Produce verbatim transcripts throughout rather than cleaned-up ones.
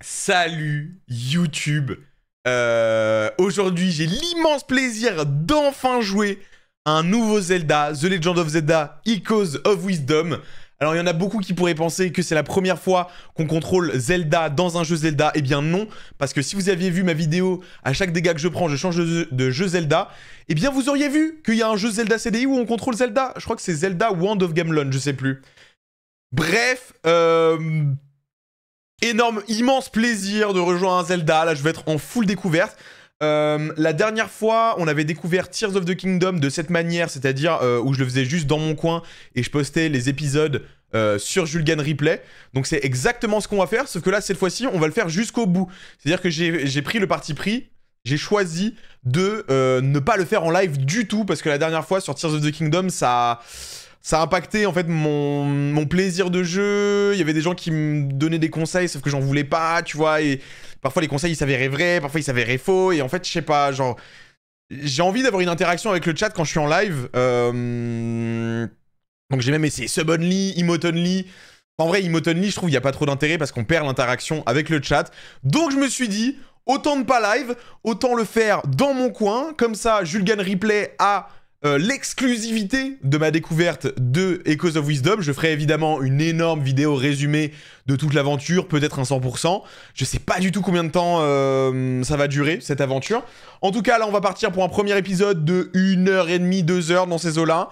Salut YouTube. euh, Aujourd'hui, j'ai l'immense plaisir d'enfin jouer à un nouveau Zelda, The Legend of Zelda Echoes of Wisdom. Alors, il y en a beaucoup qui pourraient penser que c'est la première fois qu'on contrôle Zelda dans un jeu Zelda. Eh bien non, parce que si vous aviez vu ma vidéo, à chaque dégât que je prends, je change de, de jeu Zelda. Eh bien, vous auriez vu qu'il y a un jeu Zelda C D I où on contrôle Zelda. Je crois que c'est Zelda Wand of Gamelon, je sais plus. Bref, euh... énorme, immense plaisir de rejoindre un Zelda. Là, je vais être en full découverte. Euh, la dernière fois, on avait découvert Tears of the Kingdom de cette manière, c'est-à-dire euh, où je le faisais juste dans mon coin et je postais les épisodes euh, sur Julgan Replay. Donc c'est exactement ce qu'on va faire, sauf que là, cette fois-ci, on va le faire jusqu'au bout. C'est-à-dire que j'ai pris le parti pris, j'ai choisi de euh, ne pas le faire en live du tout, parce que la dernière fois, sur Tears of the Kingdom, ça... Ça a impacté en fait mon, mon plaisir de jeu. Il y avait des gens qui me donnaient des conseils, sauf que j'en voulais pas, tu vois. Et parfois les conseils ils s'avéraient vrais, parfois ils s'avéraient faux. Et en fait, je sais pas, genre, j'ai envie d'avoir une interaction avec le chat quand je suis en live. Euh... Donc j'ai même essayé Sub Only, Emote Only. En vrai, Emote Only, je trouve il y a pas trop d'intérêt parce qu'on perd l'interaction avec le chat. Donc je me suis dit, autant ne pas live, autant le faire dans mon coin. Comme ça, Julgan Replay a Euh, l'exclusivité de ma découverte de Echoes of Wisdom. Je ferai évidemment une énorme vidéo résumée de toute l'aventure, peut-être un cent pour cent. Je sais pas du tout combien de temps euh, ça va durer, cette aventure. En tout cas, là, on va partir pour un premier épisode de une heure trente, deux heures dans ces eaux-là.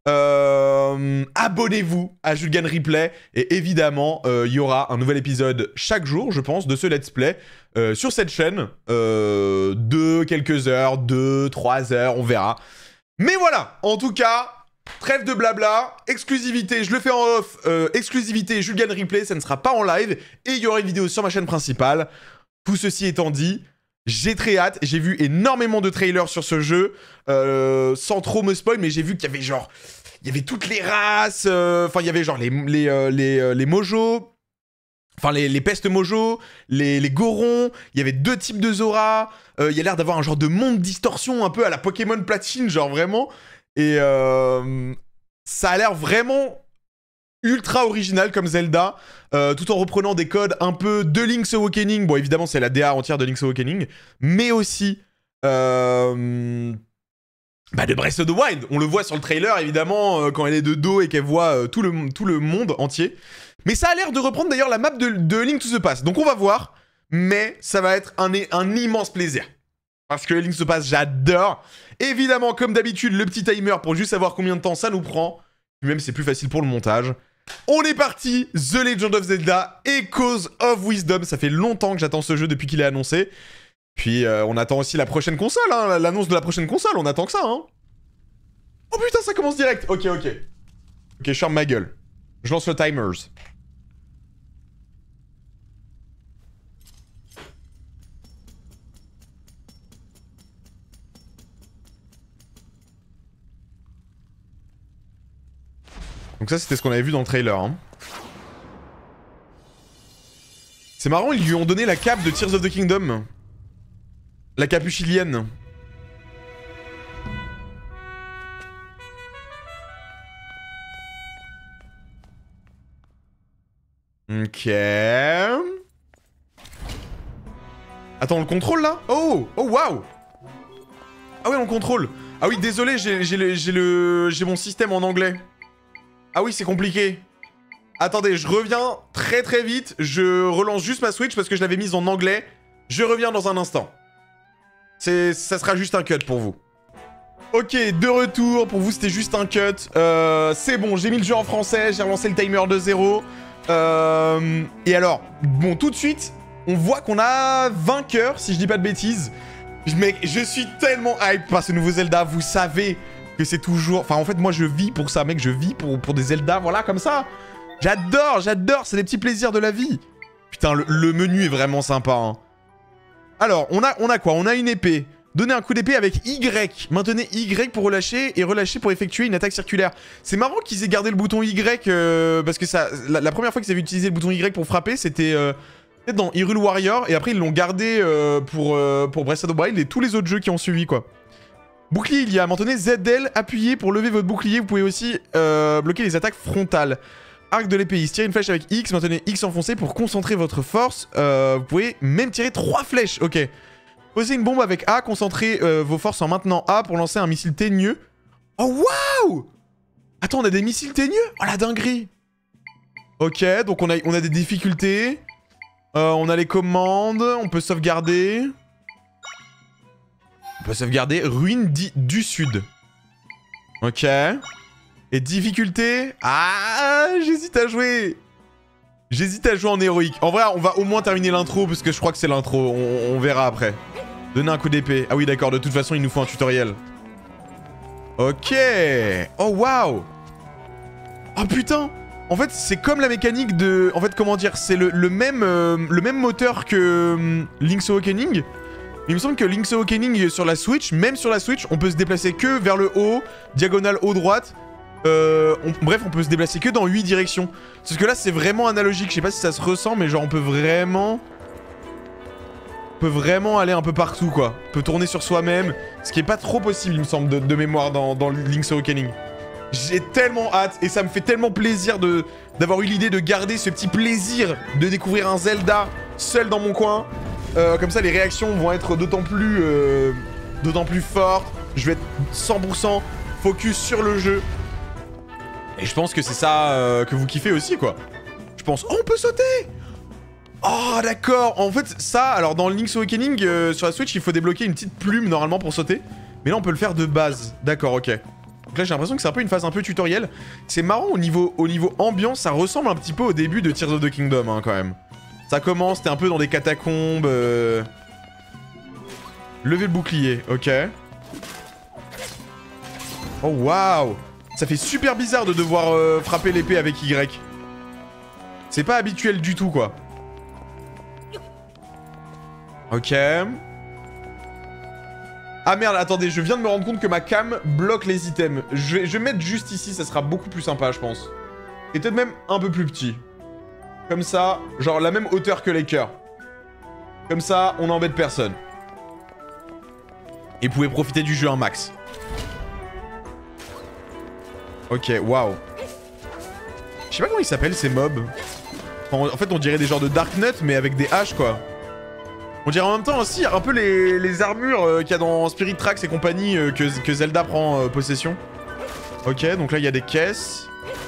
Euh, Abonnez-vous à Julgan Replay. Et évidemment, il euh, y aura un nouvel épisode chaque jour, je pense, de ce let's play euh, sur cette chaîne. Euh, de quelques heures, deux, trois heures, on verra. Mais voilà, en tout cas, trêve de blabla, exclusivité, je le fais en off, euh, exclusivité Julgan Replay, ça ne sera pas en live, et il y aura une vidéo sur ma chaîne principale. Tout ceci étant dit, j'ai très hâte, j'ai vu énormément de trailers sur ce jeu, euh, sans trop me spoil, mais j'ai vu qu'il y avait genre, il y avait toutes les races, enfin euh, il y avait genre les, les, euh, les, euh, les mojos, enfin, les, les pestes mojo, les, les gorons, il y avait deux types de Zora, il euh, y a l'air d'avoir un genre de monde distorsion un peu à la Pokémon Platine, genre vraiment. Et euh, ça a l'air vraiment ultra original comme Zelda, euh, tout en reprenant des codes un peu de Link's Awakening. Bon, évidemment, c'est la D A entière de Link's Awakening, mais aussi euh, bah, de Breath of the Wild. On le voit sur le trailer, évidemment, euh, quand elle est de dos et qu'elle voit euh, tout, le, tout le monde entier. Mais ça a l'air de reprendre d'ailleurs la map de, de Link to the Past. Donc on va voir, mais ça va être un, un immense plaisir. Parce que Link to the Past, j'adore. Évidemment, comme d'habitude, le petit timer pour juste savoir combien de temps ça nous prend. Puis même, c'est plus facile pour le montage. On est parti, The Legend of Zelda Echoes of Wisdom. Ça fait longtemps que j'attends ce jeu depuis qu'il est annoncé. Puis euh, on attend aussi la prochaine console, hein, l'annonce de la prochaine console, on attend que ça, hein. Oh putain, ça commence direct. Ok, ok. Ok, je ferme ma gueule. Je lance le timers. Donc ça, c'était ce qu'on avait vu dans le trailer. Hein. C'est marrant, ils lui ont donné la cape de Tears of the Kingdom. La capuche ilienne. Ok. Attends, on le contrôle là? Oh! Oh waouh! Ah ouais, on le contrôle. Ah oui, désolé, j'ai le, le, j'ai mon système en anglais. Ah oui, c'est compliqué. Attendez, je reviens très très vite. Je relance juste ma Switch parce que je l'avais mise en anglais. Je reviens dans un instant. Ça sera juste un cut pour vous. Ok, de retour. Pour vous, c'était juste un cut. Euh, c'est bon, j'ai mis le jeu en français. J'ai relancé le timer de zéro. Euh, et alors, bon, tout de suite, on voit qu'on a vainqueur, si je dis pas de bêtises. Mais je suis tellement hype par ce nouveau Zelda. Vous savez que c'est toujours... Enfin, en fait, moi, je vis pour ça, mec. Je vis pour, pour des Zelda, voilà, comme ça. J'adore, j'adore. C'est les petits plaisirs de la vie. Putain, le, le menu est vraiment sympa. Hein. Alors, on a, on a quoi? On a une épée. Donnez un coup d'épée avec Y. Maintenez Y pour relâcher et relâcher pour effectuer une attaque circulaire. C'est marrant qu'ils aient gardé le bouton Y euh, parce que ça, la, la première fois qu'ils avaient utilisé le bouton Y pour frapper, c'était euh, dans Hyrule Warrior. Et après, ils l'ont gardé euh, pour, euh, pour Breath of the Wild et tous les autres jeux qui ont suivi, quoi. Bouclier, il y a maintenez Z L, appuyez pour lever votre bouclier. Vous pouvez aussi euh, bloquer les attaques frontales. arc de l'épéiste. Tirez une flèche avec X, maintenez X enfoncé pour concentrer votre force. Euh, vous pouvez même tirer trois flèches. Ok. Posez une bombe avec A, concentrez euh, vos forces en maintenant A pour lancer un missile teigneux. Oh waouh! Attends, on a des missiles teigneux? Oh la dinguerie! Ok, donc on a, on a des difficultés. Euh, on a les commandes, on peut sauvegarder. On peut sauvegarder ruine du sud. Ok. Et difficulté... Ah, j'hésite à jouer. J'hésite à jouer en héroïque. En vrai, on va au moins terminer l'intro, parce que je crois que c'est l'intro. On, on verra après. Donner un coup d'épée. Ah oui, d'accord, de toute façon, il nous faut un tutoriel. Ok. Oh, waouh. Oh, putain. En fait, c'est comme la mécanique de... En fait, comment dire? C'est le, le, même, euh, le même moteur que euh, Link's Awakening. Mais il me semble que Link's Awakening sur la Switch, même sur la Switch, on peut se déplacer que vers le haut, diagonale haut-droite. Euh, on, bref, on peut se déplacer que dans huit directions. Parce que là, c'est vraiment analogique. Je sais pas si ça se ressent, mais genre, on peut vraiment... On peut vraiment aller un peu partout, quoi. On peut tourner sur soi-même. Ce qui est pas trop possible, il me semble, de, de mémoire dans, dans Link's Awakening. J'ai tellement hâte, et ça me fait tellement plaisir de d'avoir eu l'idée de garder ce petit plaisir de découvrir un Zelda seul dans mon coin. Euh, comme ça, les réactions vont être d'autant plus, euh, d'autant plus fortes. Je vais être cent pour cent focus sur le jeu. Et je pense que c'est ça euh, que vous kiffez aussi, quoi. Je pense... Oh, on peut sauter! Oh, d'accord. En fait, ça, alors dans Link's Awakening, euh, sur la Switch, il faut débloquer une petite plume, normalement, pour sauter. Mais là, on peut le faire de base. D'accord, ok. Donc là, j'ai l'impression que c'est un peu une phase un peu tutoriel. C'est marrant, au niveau, au niveau ambiance, ça ressemble un petit peu au début de Tears of the Kingdom, hein, quand même. Ça commence, t'es un peu dans des catacombes. Euh... Lever le bouclier, ok. Oh, waouh! Ça fait super bizarre de devoir euh, frapper l'épée avec Y. C'est pas habituel du tout, quoi. Ok. Ah merde, attendez, je viens de me rendre compte que ma cam bloque les items. Je vais, je vais mettre juste ici, ça sera beaucoup plus sympa, je pense. Et peut-être même un peu plus petit. Comme ça, genre la même hauteur que les cœurs. Comme ça, on n'embête personne. Et vous pouvez profiter du jeu un max. Ok, waouh. Je sais pas comment ils s'appellent ces mobs. Enfin, en fait, on dirait des genres de Dark Nut, mais avec des haches, quoi. On dirait en même temps aussi un peu les, les armures euh, qu'il y a dans Spirit Tracks et compagnie euh, que, que Zelda prend euh, possession. Ok, donc là il y a des caisses.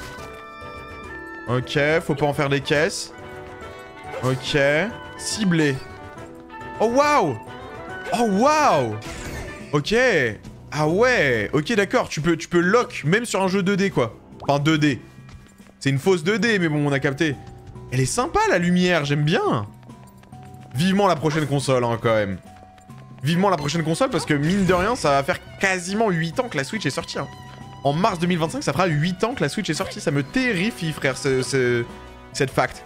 Ok, faut pas en faire des caisses. Ok. Ciblé. Oh waouh! Oh waouh! Ok. Ah ouais. Ok, d'accord, tu peux, tu peux lock même sur un jeu deux D, quoi. Enfin deux D. C'est une fausse deux D, mais bon, on a capté. Elle est sympa la lumière, j'aime bien. Vivement la prochaine console, hein, quand même. Vivement la prochaine console, parce que mine de rien, ça va faire quasiment huit ans que la Switch est sortie. Hein. En mars deux mille vingt-cinq, ça fera huit ans que la Switch est sortie. Ça me terrifie, frère, ce, ce, cette fact.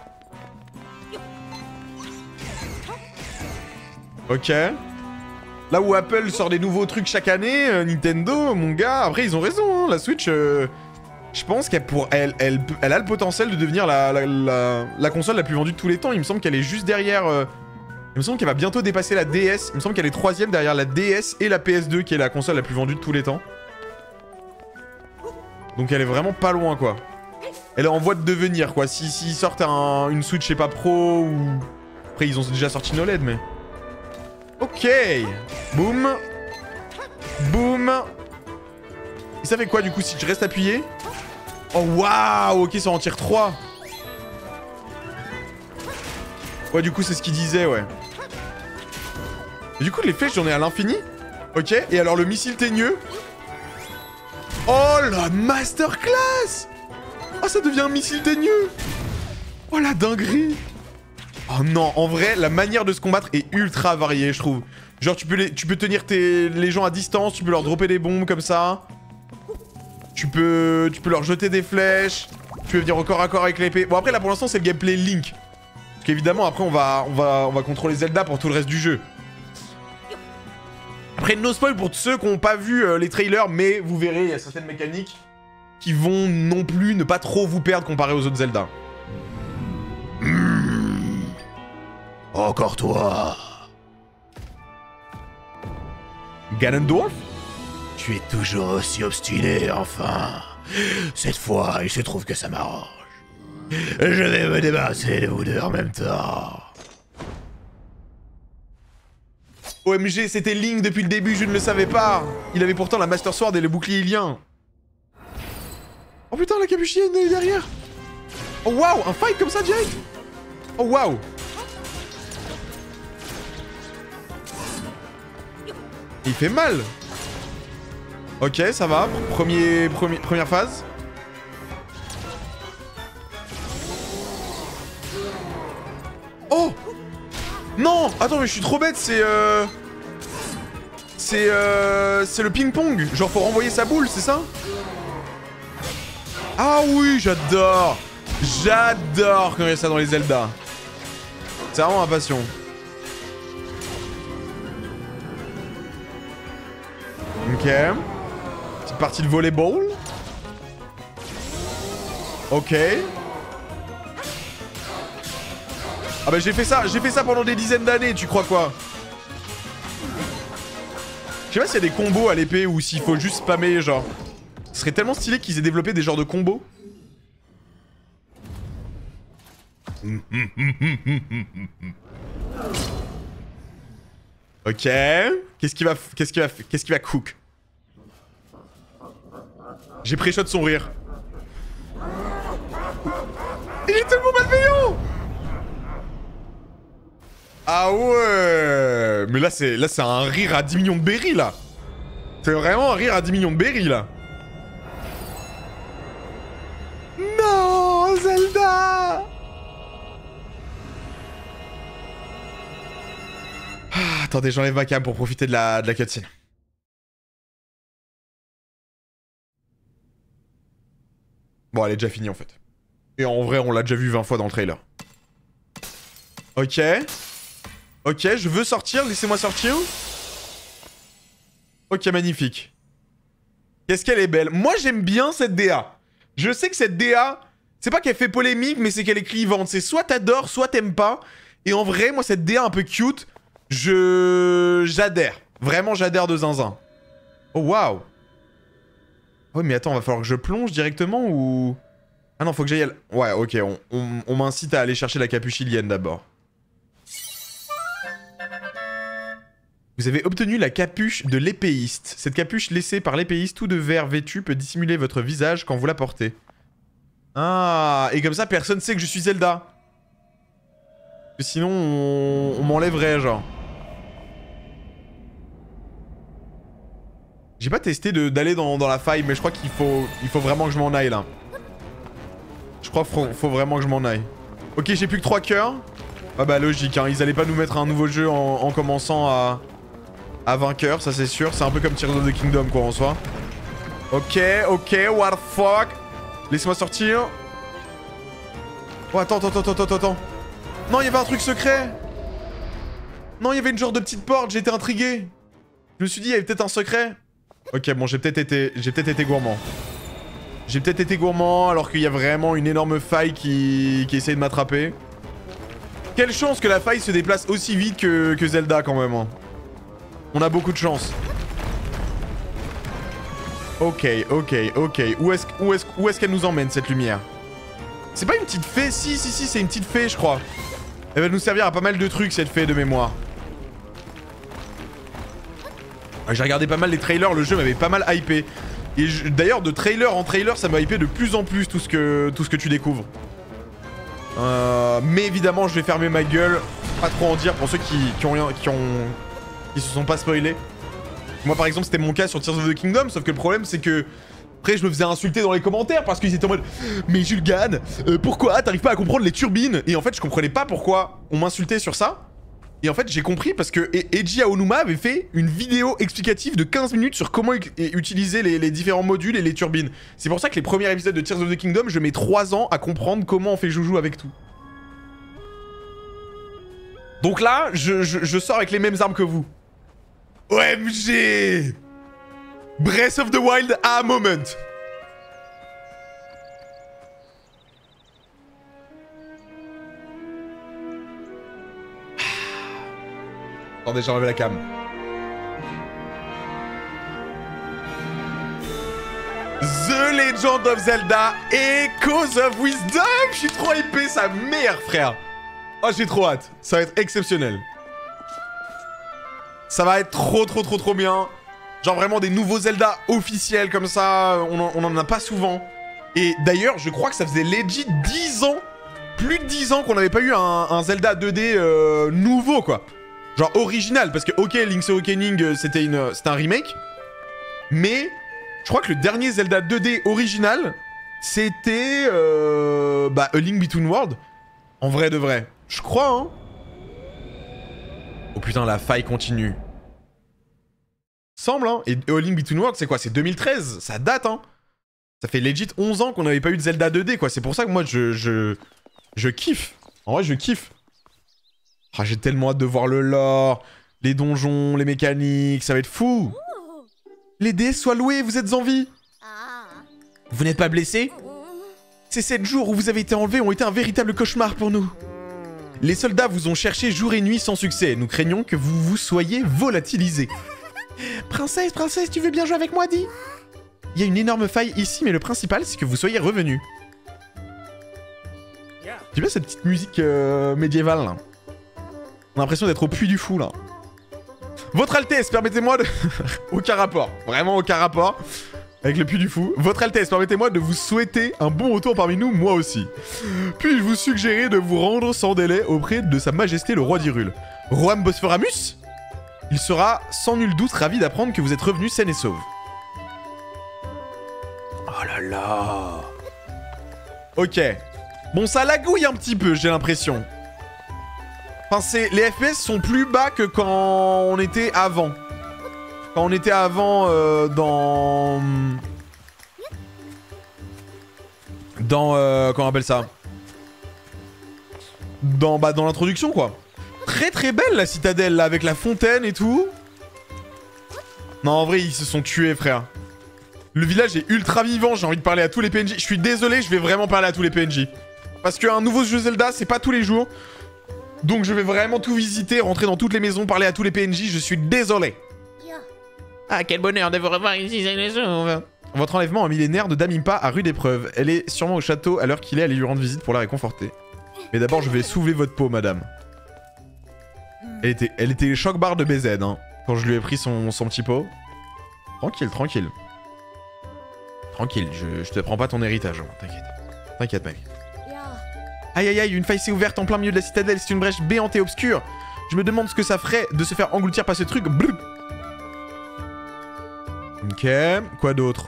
Ok. Là où Apple sort des nouveaux trucs chaque année, euh, Nintendo, mon gars, après, ils ont raison, hein, la Switch... Euh, je pense qu'elle pour elle, elle, elle a le potentiel de devenir la, la, la, la console la plus vendue de tous les temps. Il me semble qu'elle est juste derrière... Euh, il me semble qu'elle va bientôt dépasser la D S. Il me semble qu'elle est troisième derrière la D S et la P S deux, qui est la console la plus vendue de tous les temps. Donc elle est vraiment pas loin, quoi. Elle est en voie de devenir, quoi. S'ils si, si sortent un, une Switch, je sais pas, Pro ou... Après, ils ont déjà sorti une O L E D, mais... Ok. Boum. Boum. Et ça fait quoi, du coup, si je reste appuyé? Oh, waouh. Ok, ça en tire trois. Ouais, du coup, c'est ce qu'il disait, ouais. Et du coup, les flèches, j'en ai à l'infini. Ok, et alors le missile teigneux. Oh, la masterclass. Oh, ça devient un missile teigneux. Oh, la dinguerie. Oh non, en vrai, la manière de se combattre est ultra variée, je trouve. Genre, tu peux, les, tu peux tenir tes, les gens à distance, tu peux leur dropper des bombes comme ça. Tu peux, tu peux leur jeter des flèches. Tu peux venir au corps à corps avec l'épée. Bon, après, là, pour l'instant, c'est le gameplay Link. Parce qu'évidemment, après, on va, on, va, on va contrôler Zelda pour tout le reste du jeu. Après, no spoil pour ceux qui n'ont pas vu euh, les trailers, mais vous verrez, il y a certaines mécaniques qui vont non plus ne pas trop vous perdre comparé aux autres Zelda. Mmh. Encore toi. Ganondorf? Tu es toujours aussi obstiné, enfin. Cette fois, il se trouve que ça m'arrange. Je vais me débarrasser de vous deux en même temps. O M G, c'était Link depuis le début, je ne le savais pas. Il avait pourtant la Master Sword et le bouclier ilien. Oh putain, la capuchienne est derrière. Oh waouh, un fight comme ça direct. Oh waouh. Il fait mal. Ok, ça va. Premier, premier, première phase. Oh non, attends, mais je suis trop bête, c'est... Euh... C'est... Euh... C'est le ping-pong. Genre, faut renvoyer sa boule, c'est ça? Ah oui, j'adore. J'adore quand il y a ça dans les Zelda. C'est vraiment ma passion. Ok. Petite partie de volleyball. Ok. Ah bah j'ai fait ça, j'ai fait ça pendant des dizaines d'années, tu crois quoi? Je sais pas s'il y a des combos à l'épée ou s'il faut juste spammer, genre. Ce serait tellement stylé qu'ils aient développé des genres de combos. Ok. Qu'est-ce qu'il va... Qu'est-ce qu'il va... Qu'est-ce qu'il va cook? J'ai pré-shot son rire. Il est tellement malveillant! Ah ouais. Mais là c'est là c'est un rire à dix millions de berries là. C'est vraiment un rire à dix millions de berries là. Non, Zelda. Ah, attendez, j'enlève ma cam pour profiter de la, de la cutscene. Bon, elle est déjà finie en fait. Et en vrai, on l'a déjà vu vingt fois dans le trailer. Ok. Ok, je veux sortir, laissez-moi sortir. Ok, magnifique. Qu'est-ce qu'elle est belle. Moi, j'aime bien cette D A. Je sais que cette D A, c'est pas qu'elle fait polémique, mais c'est qu'elle est clivante. C'est soit t'adores, soit t'aimes pas. Et en vrai, moi, cette D A un peu cute, je... J'adhère. Vraiment, j'adhère de zinzin. Oh, waouh. Oh, mais attends, va falloir que je plonge directement ou... Ah non, faut que j'aille à... l... Ouais, ok, on, on, on m'incite à aller chercher la capuche ilienne d'abord. Vous avez obtenu la capuche de l'épéiste. Cette capuche laissée par l'épéiste tout de vert vêtu peut dissimuler votre visage quand vous la portez. Ah, et comme ça personne sait que je suis Zelda. Parce que sinon on, on m'enlèverait genre. J'ai pas testé d'aller dans, dans la faille, mais je crois qu'il faut, il faut vraiment que je m'en aille là. Je crois qu'il faut, faut vraiment que je m'en aille. Ok, j'ai plus que trois cœurs. Ah bah logique, hein, ils allaient pas nous mettre un nouveau jeu en, en commençant à... à vainqueur, ça c'est sûr. C'est un peu comme Tears of the Kingdom quoi en soi. Ok, ok, what the fuck. Laissez-moi sortir. Oh attends, attends, attends, attends, attends. Non, il y avait un truc secret. Non, il y avait une genre de petite porte, j'étais intrigué. Je me suis dit, il y avait peut-être un secret. Ok, bon, j'ai peut-être été... J'ai peut-être été gourmand. J'ai peut-être été gourmand alors qu'il y a vraiment une énorme faille qui, qui essaie de m'attraper. Quelle chance que la faille se déplace aussi vite que, que Zelda quand même. Hein. On a beaucoup de chance. Ok, ok, ok. Où est-ce où est-ce, où est-ce qu'elle nous emmène cette lumière? C'est pas une petite fée? Si, si, si, c'est une petite fée, je crois. Elle va nous servir à pas mal de trucs, cette fée de mémoire. J'ai regardé pas mal les trailers, le jeu m'avait pas mal hypé. Et d'ailleurs, de trailer en trailer, ça m'a hypé de plus en plus tout ce que, tout ce que tu découvres. Euh, mais évidemment, je vais fermer ma gueule. Pas trop en dire pour ceux qui, qui ont rien, qui ont... qui se sont pas spoilés. Moi par exemple c'était mon cas sur Tears of the Kingdom, sauf que le problème c'est que après je me faisais insulter dans les commentaires parce qu'ils étaient en mode mais Julgan, euh, pourquoi t'arrives pas à comprendre les turbines? Et en fait je comprenais pas pourquoi on m'insultait sur ça. Et en fait j'ai compris parce que Eiji Aonuma avait fait une vidéo explicative de quinze minutes sur comment utiliser les, les différents modules et les turbines. C'est pour ça que les premiers épisodes de Tears of the Kingdom, je mets trois ans à comprendre comment on fait joujou avec tout. Donc là, je, je, je sors avec les mêmes armes que vous. O M G! Breath of the Wild à un moment. Attendez, j'ai enlevé la cam. The The Legend of Zelda Echoes of Wisdom. Je suis trop hypé, sa mère, frère. Oh, j'ai trop hâte. Ça va être exceptionnel. Ça va être trop, trop, trop, trop bien. Genre vraiment des nouveaux Zelda officiels comme ça. On en, on en a pas souvent. Et d'ailleurs, je crois que ça faisait legit dix ans. Plus de dix ans qu'on n'avait pas eu un, un Zelda deux D euh, nouveau, quoi. Genre original. Parce que, ok, Link's Awakening, c'était une, c'était un remake. Mais... je crois que le dernier Zelda deux D original, c'était... Euh, bah, A Link Between Worlds. En vrai de vrai. Je crois, hein. Oh putain, la faille continue. Semble, hein. Et A Link Between Worlds, c'est quoi? C'est deux mille treize. Ça date, hein. Ça fait legit onze ans qu'on n'avait pas eu de Zelda deux D, quoi. C'est pour ça que moi, je... Je, je kiffe. En vrai, je kiffe. Oh, j'ai tellement hâte de voir le lore, les donjons, les mécaniques. Ça va être fou. Les dés soient loués, vous êtes en vie. Vous n'êtes pas blessé? Ces sept jours où vous avez été enlevés ont été un véritable cauchemar pour nous. Les soldats vous ont cherché jour et nuit sans succès. Nous craignons que vous vous soyez volatilisés. Princesse, princesse, tu veux bien jouer avec moi, dis? Il y a une énorme faille ici, mais le principal, c'est que vous soyez revenus. J'aime bien cette petite musique euh, médiévale, là. On a l'impression d'être au Puy du Fou, là. Votre Altesse, permettez-moi de... aucun rapport. Vraiment aucun rapport. Avec le Puy du Fou. Votre Altesse, permettez-moi de vous souhaiter un bon retour parmi nous, moi aussi. Puis-je vous suggérer de vous rendre sans délai auprès de Sa Majesté le Roi d'Hyrule. Roam Bosphoramus? Il sera sans nul doute ravi d'apprendre que vous êtes revenu sain et sauve. Oh là là. Ok. Bon, ça lagouille un petit peu, j'ai l'impression. Enfin, c'est... les F P S sont plus bas que quand on était avant. Quand on était avant euh, dans... Dans... Euh, comment on appelle ça? Dans, bah, dans l'introduction, quoi. Très très belle, la citadelle, là, avec la fontaine et tout. Non, en vrai, ils se sont tués, frère. Le village est ultra vivant, j'ai envie de parler à tous les P N J. Je suis désolé, je vais vraiment parler à tous les P N J. Parce qu'un nouveau jeu Zelda, c'est pas tous les jours. Donc je vais vraiment tout visiter, rentrer dans toutes les maisons, parler à tous les P N J, je suis désolé. Ah, quel bonheur de vous revoir ici, c'est les sauves. Votre enlèvement a mis les nerfs de Damimpa à rude épreuve. Elle est sûrement au château à l'heure qu'il est, allez lui rendre visite pour la réconforter. Mais d'abord, je vais soulever votre peau, madame. Elle était, elle était choc barre de B Z, hein, quand je lui ai pris son, son petit pot. Tranquille, tranquille. Tranquille, je, je te prends pas ton héritage, hein, t'inquiète. T'inquiète, mec. Aïe aïe aïe, une faille s'est ouverte en plein milieu de la citadelle, c'est une brèche béante et obscure. Je me demande ce que ça ferait de se faire engloutir par ce truc. Bleu. Ok, quoi d'autre?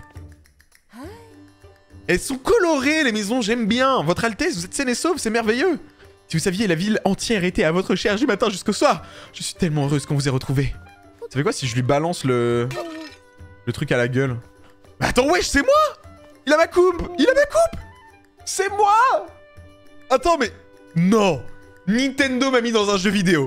Elles sont colorées les maisons, j'aime bien. Votre Altesse, vous êtes saine et sauve, c'est merveilleux. Si vous saviez, la ville entière était à votre charge du matin jusqu'au soir. Je suis tellement heureuse qu'on vous ait retrouvé. Ça fait quoi si je lui balance le... le truc à la gueule? Mais attends, wesh, c'est moi! Il a ma coupe! Il a ma coupe! C'est moi! Attends, mais... Non! Nintendo m'a mis dans un jeu vidéo.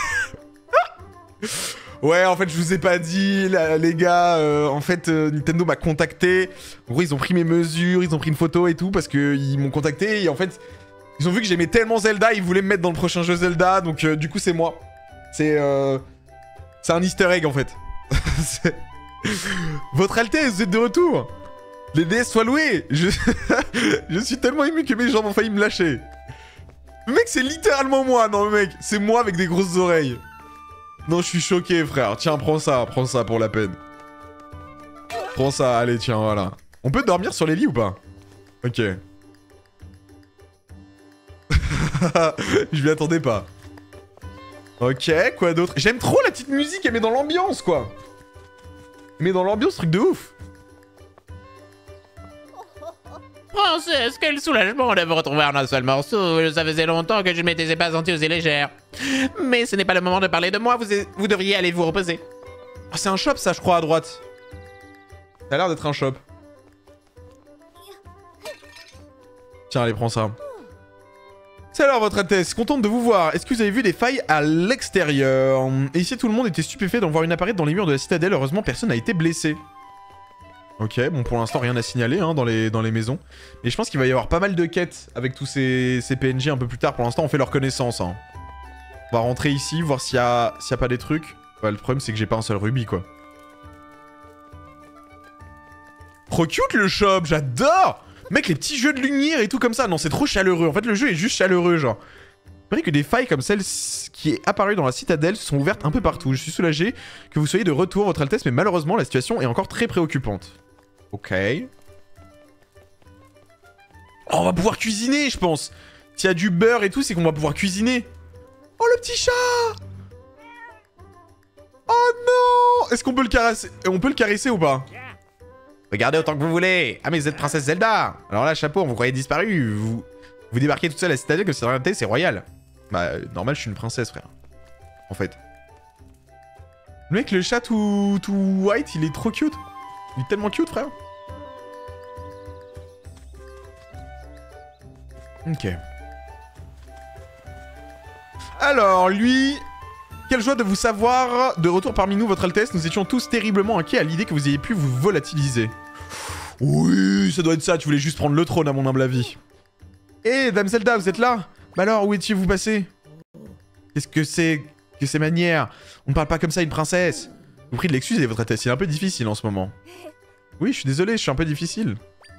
Ouais, en fait, je vous ai pas dit, là, les gars. Euh, en fait, euh, Nintendo m'a contacté. En gros, ils ont pris mes mesures, ils ont pris une photo et tout, parce qu'ils m'ont contacté. Et en fait, ils ont vu que j'aimais tellement Zelda, ils voulaient me mettre dans le prochain jeu Zelda. Donc, euh, du coup, c'est moi. C'est... Euh... C'est un easter egg, en fait. Votre Altesse, vous êtes de retour. Les D S soient loués. Je... je suis tellement ému que mes jambes ont failli me lâcher. Le mec, c'est littéralement moi. Non, le mec, c'est moi avec des grosses oreilles. Non, je suis choqué, frère. Tiens, prends ça, prends ça pour la peine. Prends ça, allez, tiens, voilà. On peut dormir sur les lits ou pas? Ok. Je m'y attendais pas. Ok, quoi d'autre? J'aime trop la petite musique, elle met dans l'ambiance, quoi. Elle met dans l'ambiance, truc de ouf. Princesse, quel soulagement de vous retrouver en un seul morceau. Ça faisait longtemps que je ne m'étais pas sentie aussi légère. Mais ce n'est pas le moment de parler de moi, vous, vous devriez aller vous reposer. Oh, c'est un shop, ça, je crois, à droite. Ça a l'air d'être un shop. Tiens, allez, prends ça. C'est alors, votre Altesse, contente de vous voir. Est-ce que vous avez vu des failles à l'extérieur? Et ici, tout le monde était stupéfait d'en voir une apparaître dans les murs de la citadelle. Heureusement, personne n'a été blessé. Ok, bon, pour l'instant, rien à signaler hein, dans, les, dans les maisons. Mais je pense qu'il va y avoir pas mal de quêtes avec tous ces, ces P N J un peu plus tard. Pour l'instant, on fait leur connaissance. Hein. On va rentrer ici, voir s'il y a, s'il y a pas des trucs. Ouais, le problème, c'est que j'ai pas un seul rubis, quoi. Trop cute le shop, j'adore. Mec, les petits jeux de lumière et tout comme ça. Non, c'est trop chaleureux. En fait, le jeu est juste chaleureux, genre. Il paraît que des failles comme celle qui est apparue dans la citadelle sont ouvertes un peu partout. Je suis soulagé que vous soyez de retour, Votre Altesse, mais malheureusement, la situation est encore très préoccupante. Ok. Oh, on va pouvoir cuisiner, je pense. S'il y a du beurre et tout, c'est qu'on va pouvoir cuisiner. Oh, le petit chat! Oh non! Est-ce qu'on peut le caresser? On peut le caresser ou pas? Regardez autant que vous voulez. Ah mais vous êtes princesse Zelda. Alors là, chapeau, on vous croyait disparu. Vous, vous débarquez toute seule à la citadelle que c'est réalité, c'est royal. Bah, normal, je suis une princesse, frère. En fait. Le mec, le chat tout, tout white, il est trop cute. Il est tellement cute, frère. Ok. Alors, lui... Quelle joie de vous savoir de retour parmi nous, Votre Altesse. Nous étions tous terriblement inquiets à l'idée que vous ayez pu vous volatiliser. Oui, ça doit être ça. Tu voulais juste prendre le trône, à mon humble avis. Eh, Dame Zelda, vous êtes là? Bah alors, où étiez-vous passé? Qu'est-ce que c'est que ces manières? On ne parle pas comme ça à une princesse. Je vous prie de l'excuser, Votre Altesse. Il est un peu difficile en ce moment. Oui, je suis désolé, je suis un peu difficile.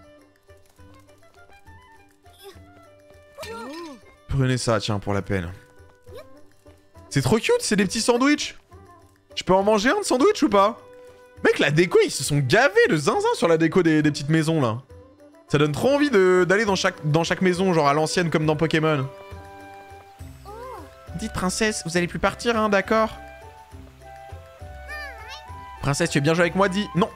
Prenez ça, tiens, pour la peine. C'est trop cute, c'est des petits sandwichs. Je peux en manger un de sandwich ou pas? Mec, la déco, ils se sont gavés de zinzin sur la déco des, des petites maisons, là. Ça donne trop envie d'aller dans chaque, dans chaque maison, genre à l'ancienne, comme dans Pokémon. Dites, princesse, vous allez plus partir, hein, d'accord? Princesse, tu veux bien jouer avec moi, dis... Non.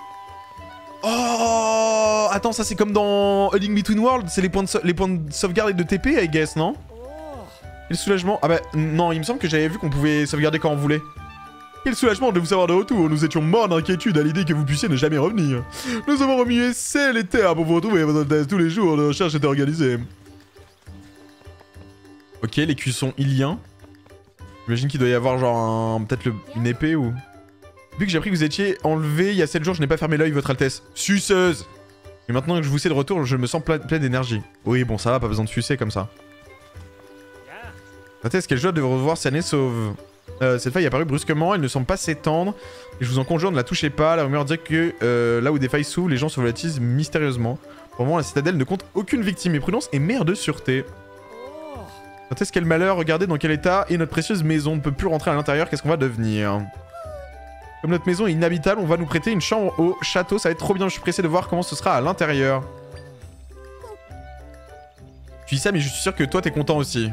Oh, attends, ça c'est comme dans A Link Between Worlds, c'est les, points de so les points de sauvegarde et de T P, I guess, non? Quel soulagement. Ah bah non, il me semble que j'avais vu qu'on pouvait sauvegarder quand on voulait. Quel soulagement de vous savoir de retour. Nous étions morts d'inquiétude à l'idée que vous puissiez ne jamais revenir. Nous avons remué ciel et terre pour vous retrouver, Votre Altesse. Tous les jours, nos recherches étaient organisées. Ok, les cuissons iliens. J'imagine qu'il doit y avoir genre un... peut-être une épée ou... Vu que j'ai appris que vous étiez enlevé il y a sept jours, je n'ai pas fermé l'œil, Votre Altesse. Suceuse. Et maintenant que je vous sais de retour, je me sens plein, plein d'énergie. Oui, bon, ça va, pas besoin de sucer comme ça. Votre Altesse, quelle joie de vous revoir saine et sauve. Euh, cette faille est apparue brusquement, elle ne semble pas s'étendre. Et je vous en conjure, ne la touchez pas. La rumeur dit que euh, là où des failles s'ouvrent, les gens se volatilisent mystérieusement. Pour le moment, la citadelle ne compte aucune victime. Et prudence est mère de sûreté. Votre Altesse, quel malheur, regardez dans quel état est notre précieuse maison. On ne peut plus rentrer à l'intérieur, qu'est-ce qu'on va devenir? Comme notre maison est inhabitable, on va nous prêter une chambre au château. Ça va être trop bien, je suis pressé de voir comment ce sera à l'intérieur. Tu dis ça, mais je suis sûr que toi, t'es content aussi.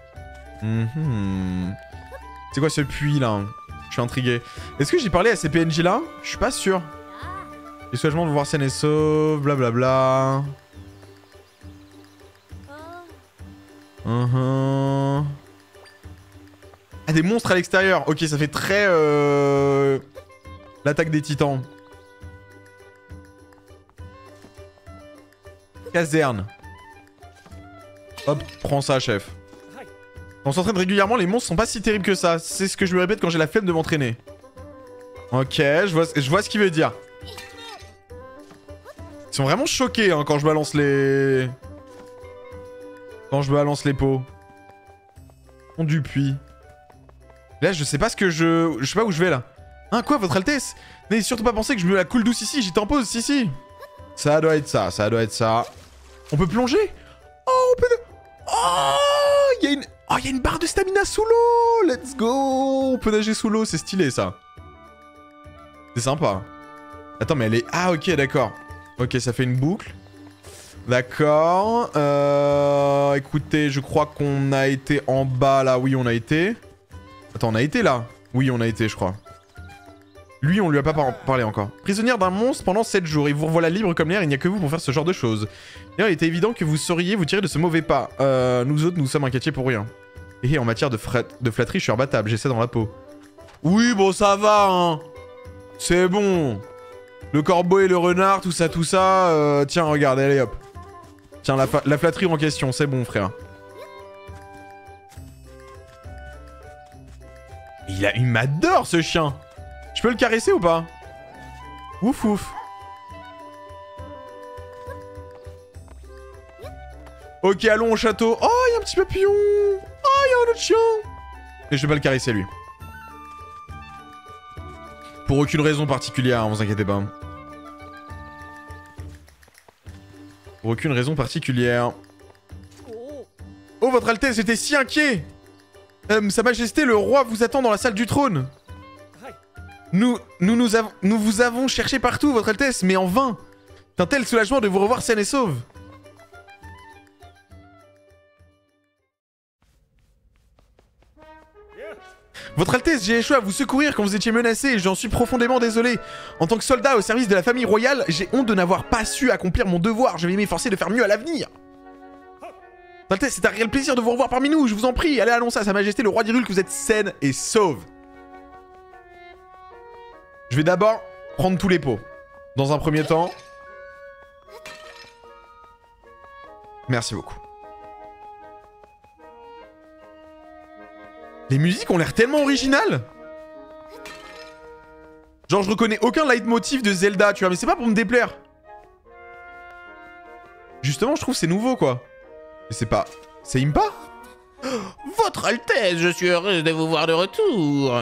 Mmh. C'est quoi ce puits là? Je suis intrigué. Est-ce que j'ai parlé à ces P N J là? Je suis pas sûr. Les soulagements de vous voir saine et sauve, blablabla. Mmh. Ah, des monstres à l'extérieur. Ok, ça fait très... Euh... L'attaque des titans. Caserne. Hop, prends ça, chef. On s'entraîne régulièrement, les monstres sont pas si terribles que ça. C'est ce que je me répète quand j'ai la flemme de m'entraîner. Ok, je vois, je vois ce qu'il veut dire. Ils sont vraiment choqués hein, quand je balance les... Quand je balance les pots. Fond du puits. Là, je sais pas ce que je... Je sais pas où je vais, là. Hein, quoi, Votre Altesse? N'ayez surtout pas pensé que je me la coule douce ici. J'étais en pause, si, si. Ça doit être ça, ça doit être ça. On peut plonger? Oh, on peut... Oh, il y a une... Oh, il y a une barre de stamina sous l'eau. Let's go. On peut nager sous l'eau, c'est stylé, ça. C'est sympa. Attends, mais elle est... Ah, ok, d'accord. Ok, ça fait une boucle. D'accord. Euh... Écoutez, je crois qu'on a été en bas, là. Oui, on a été. Attends, on a été, là? Oui, on a été, je crois. Lui, on lui a pas par parlé encore. Prisonnière d'un monstre pendant sept jours. Et vous revoilà libre comme l'air, il n'y a que vous pour faire ce genre de choses. D'ailleurs, il était évident que vous sauriez vous tirer de ce mauvais pas. Euh, nous autres, nous sommes inquiétés pour rien. Et en matière de, de flatterie, je suis imbattable, j'essaie dans la peau. Oui, bon, ça va, hein. C'est bon. Le corbeau et le renard, tout ça, tout ça. Euh, tiens, regarde, allez, hop. Tiens, la, la flatterie en question, c'est bon, frère. Il, a, il m'adore, ce chien. Je peux le caresser ou pas? Ouf, ouf. Ok, allons au château. Oh, il y a un petit papillon. Oh, il y a un autre chien. Et je vais pas le caresser, lui. Pour aucune raison particulière, hein, vous inquiétez pas. Pour aucune raison particulière. Oh, votre Altesse était si inquiet. euh, Sa Majesté, le roi vous attend dans la salle du trône. Nous, nous, nous, avons, nous vous avons cherché partout, votre Altesse, mais en vain. C'est un tel soulagement de vous revoir saine et sauve. Votre Altesse, j'ai échoué à vous secourir quand vous étiez menacé et j'en suis profondément désolé. En tant que soldat au service de la famille royale, j'ai honte de n'avoir pas su accomplir mon devoir. Je vais m'efforcer de faire mieux à l'avenir. Votre Altesse, c'est un réel plaisir de vous revoir parmi nous. Je vous en prie, allez annoncer à Sa Majesté le roi d'Hyrule que vous êtes saine et sauve. Je vais d'abord prendre tous les pots. Dans un premier temps. Merci beaucoup. Les musiques ont l'air tellement originales. Genre je reconnais aucun leitmotiv de Zelda, tu vois, mais c'est pas pour me déplaire. Justement, je trouve c'est nouveau, quoi. Mais c'est pas... C'est Impa? Votre Altesse, je suis heureuse de vous voir de retour.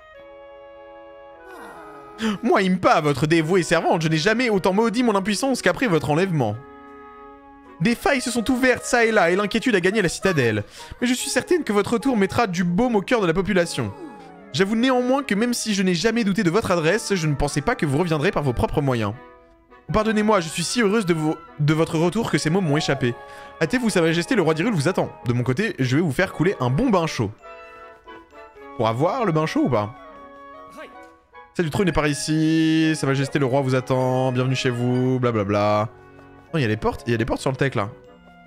Moi, Impa, votre dévouée servante, je n'ai jamais autant maudit mon impuissance qu'après votre enlèvement. Des failles se sont ouvertes ça et là, et l'inquiétude a gagné la citadelle. Mais je suis certaine que votre retour mettra du baume au cœur de la population. J'avoue néanmoins que même si je n'ai jamais douté de votre adresse, je ne pensais pas que vous reviendrez par vos propres moyens. Pardonnez-moi, je suis si heureuse de, vos... de votre retour que ces mots m'ont échappé. Hâtez-vous, Sa Majesté, le roi d'Hyrule vous attend. De mon côté, je vais vous faire couler un bon bain chaud. Pour avoir le bain chaud ou pas? Celle du trône est par ici. Sa Majesté, le roi vous attend. Bienvenue chez vous, blablabla. Non, il y a les portes, il y a des portes sur le tech là.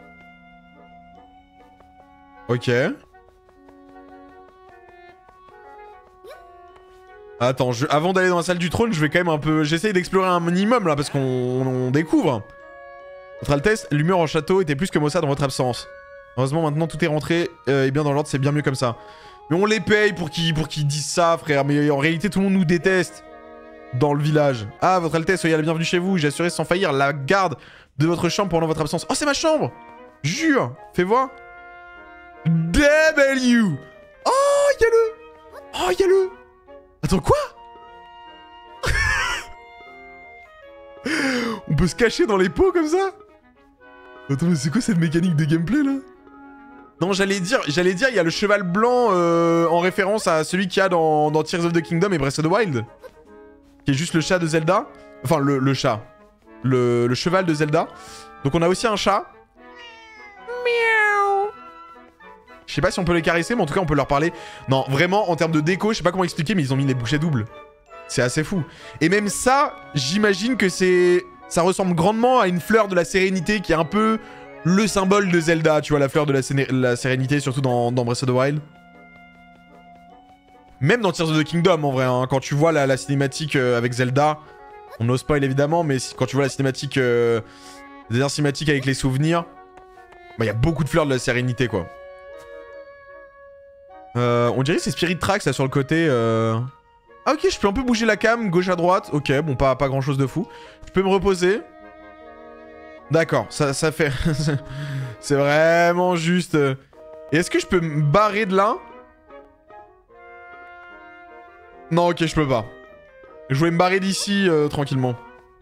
Ok. Attends, je... avant d'aller dans la salle du trône, je vais quand même un peu... J'essaye d'explorer un minimum là parce qu'on on découvre. Votre Altesse, l'humeur en château était plus que maussade dans votre absence. Heureusement maintenant tout est rentré euh, et bien dans l'ordre, c'est bien mieux comme ça. Mais on les paye pour qu'ils pour qu'ils disent ça, frère. Mais en réalité, tout le monde nous déteste dans le village. Ah, votre Altesse, soyez la bienvenue chez vous. J'ai assuré sans faillir la garde de votre chambre pendant votre absence. Oh, c'est ma chambre! Jure! Fais voir. W! Oh, y'a le... Oh, y'a le... Attends, quoi? On peut se cacher dans les pots comme ça? Attends, mais c'est quoi cette mécanique de gameplay, là? Non, j'allais dire, j'allais dire, il y a le cheval blanc euh, en référence à celui qu'il y a dans, dans Tears of the Kingdom et Breath of the Wild. Qui est juste le chat de Zelda. Enfin, le, le chat. Le, le cheval de Zelda. Donc on a aussi un chat. Miaou. Je sais pas si on peut les caresser, mais en tout cas on peut leur parler. Non, vraiment, en termes de déco, je sais pas comment expliquer, mais ils ont mis les bouchées doubles. C'est assez fou. Et même ça, j'imagine que c'est... Ça ressemble grandement à une fleur de la sérénité qui est un peu le symbole de Zelda, tu vois, la fleur de la, la sérénité, surtout dans, dans Breath of the Wild. Même dans Tears of the Kingdom, en vrai, hein, quand tu vois la, la cinématique euh, avec Zelda, on no spoil évidemment, mais si, quand tu vois la cinématique, euh, des cinématiques avec les souvenirs, bah il y a beaucoup de fleurs de la sérénité, quoi. Euh, on dirait que c'est Spirit Tracks, là, sur le côté... Euh... Ah ok, je peux un peu bouger la cam, gauche à droite. Ok, bon, pas, pas grand chose de fou. Je peux me reposer. D'accord, ça, ça fait... c'est vraiment juste... Et est-ce que je peux me barrer de là? Non, ok, je peux pas. Je voulais me barrer d'ici, euh, tranquillement.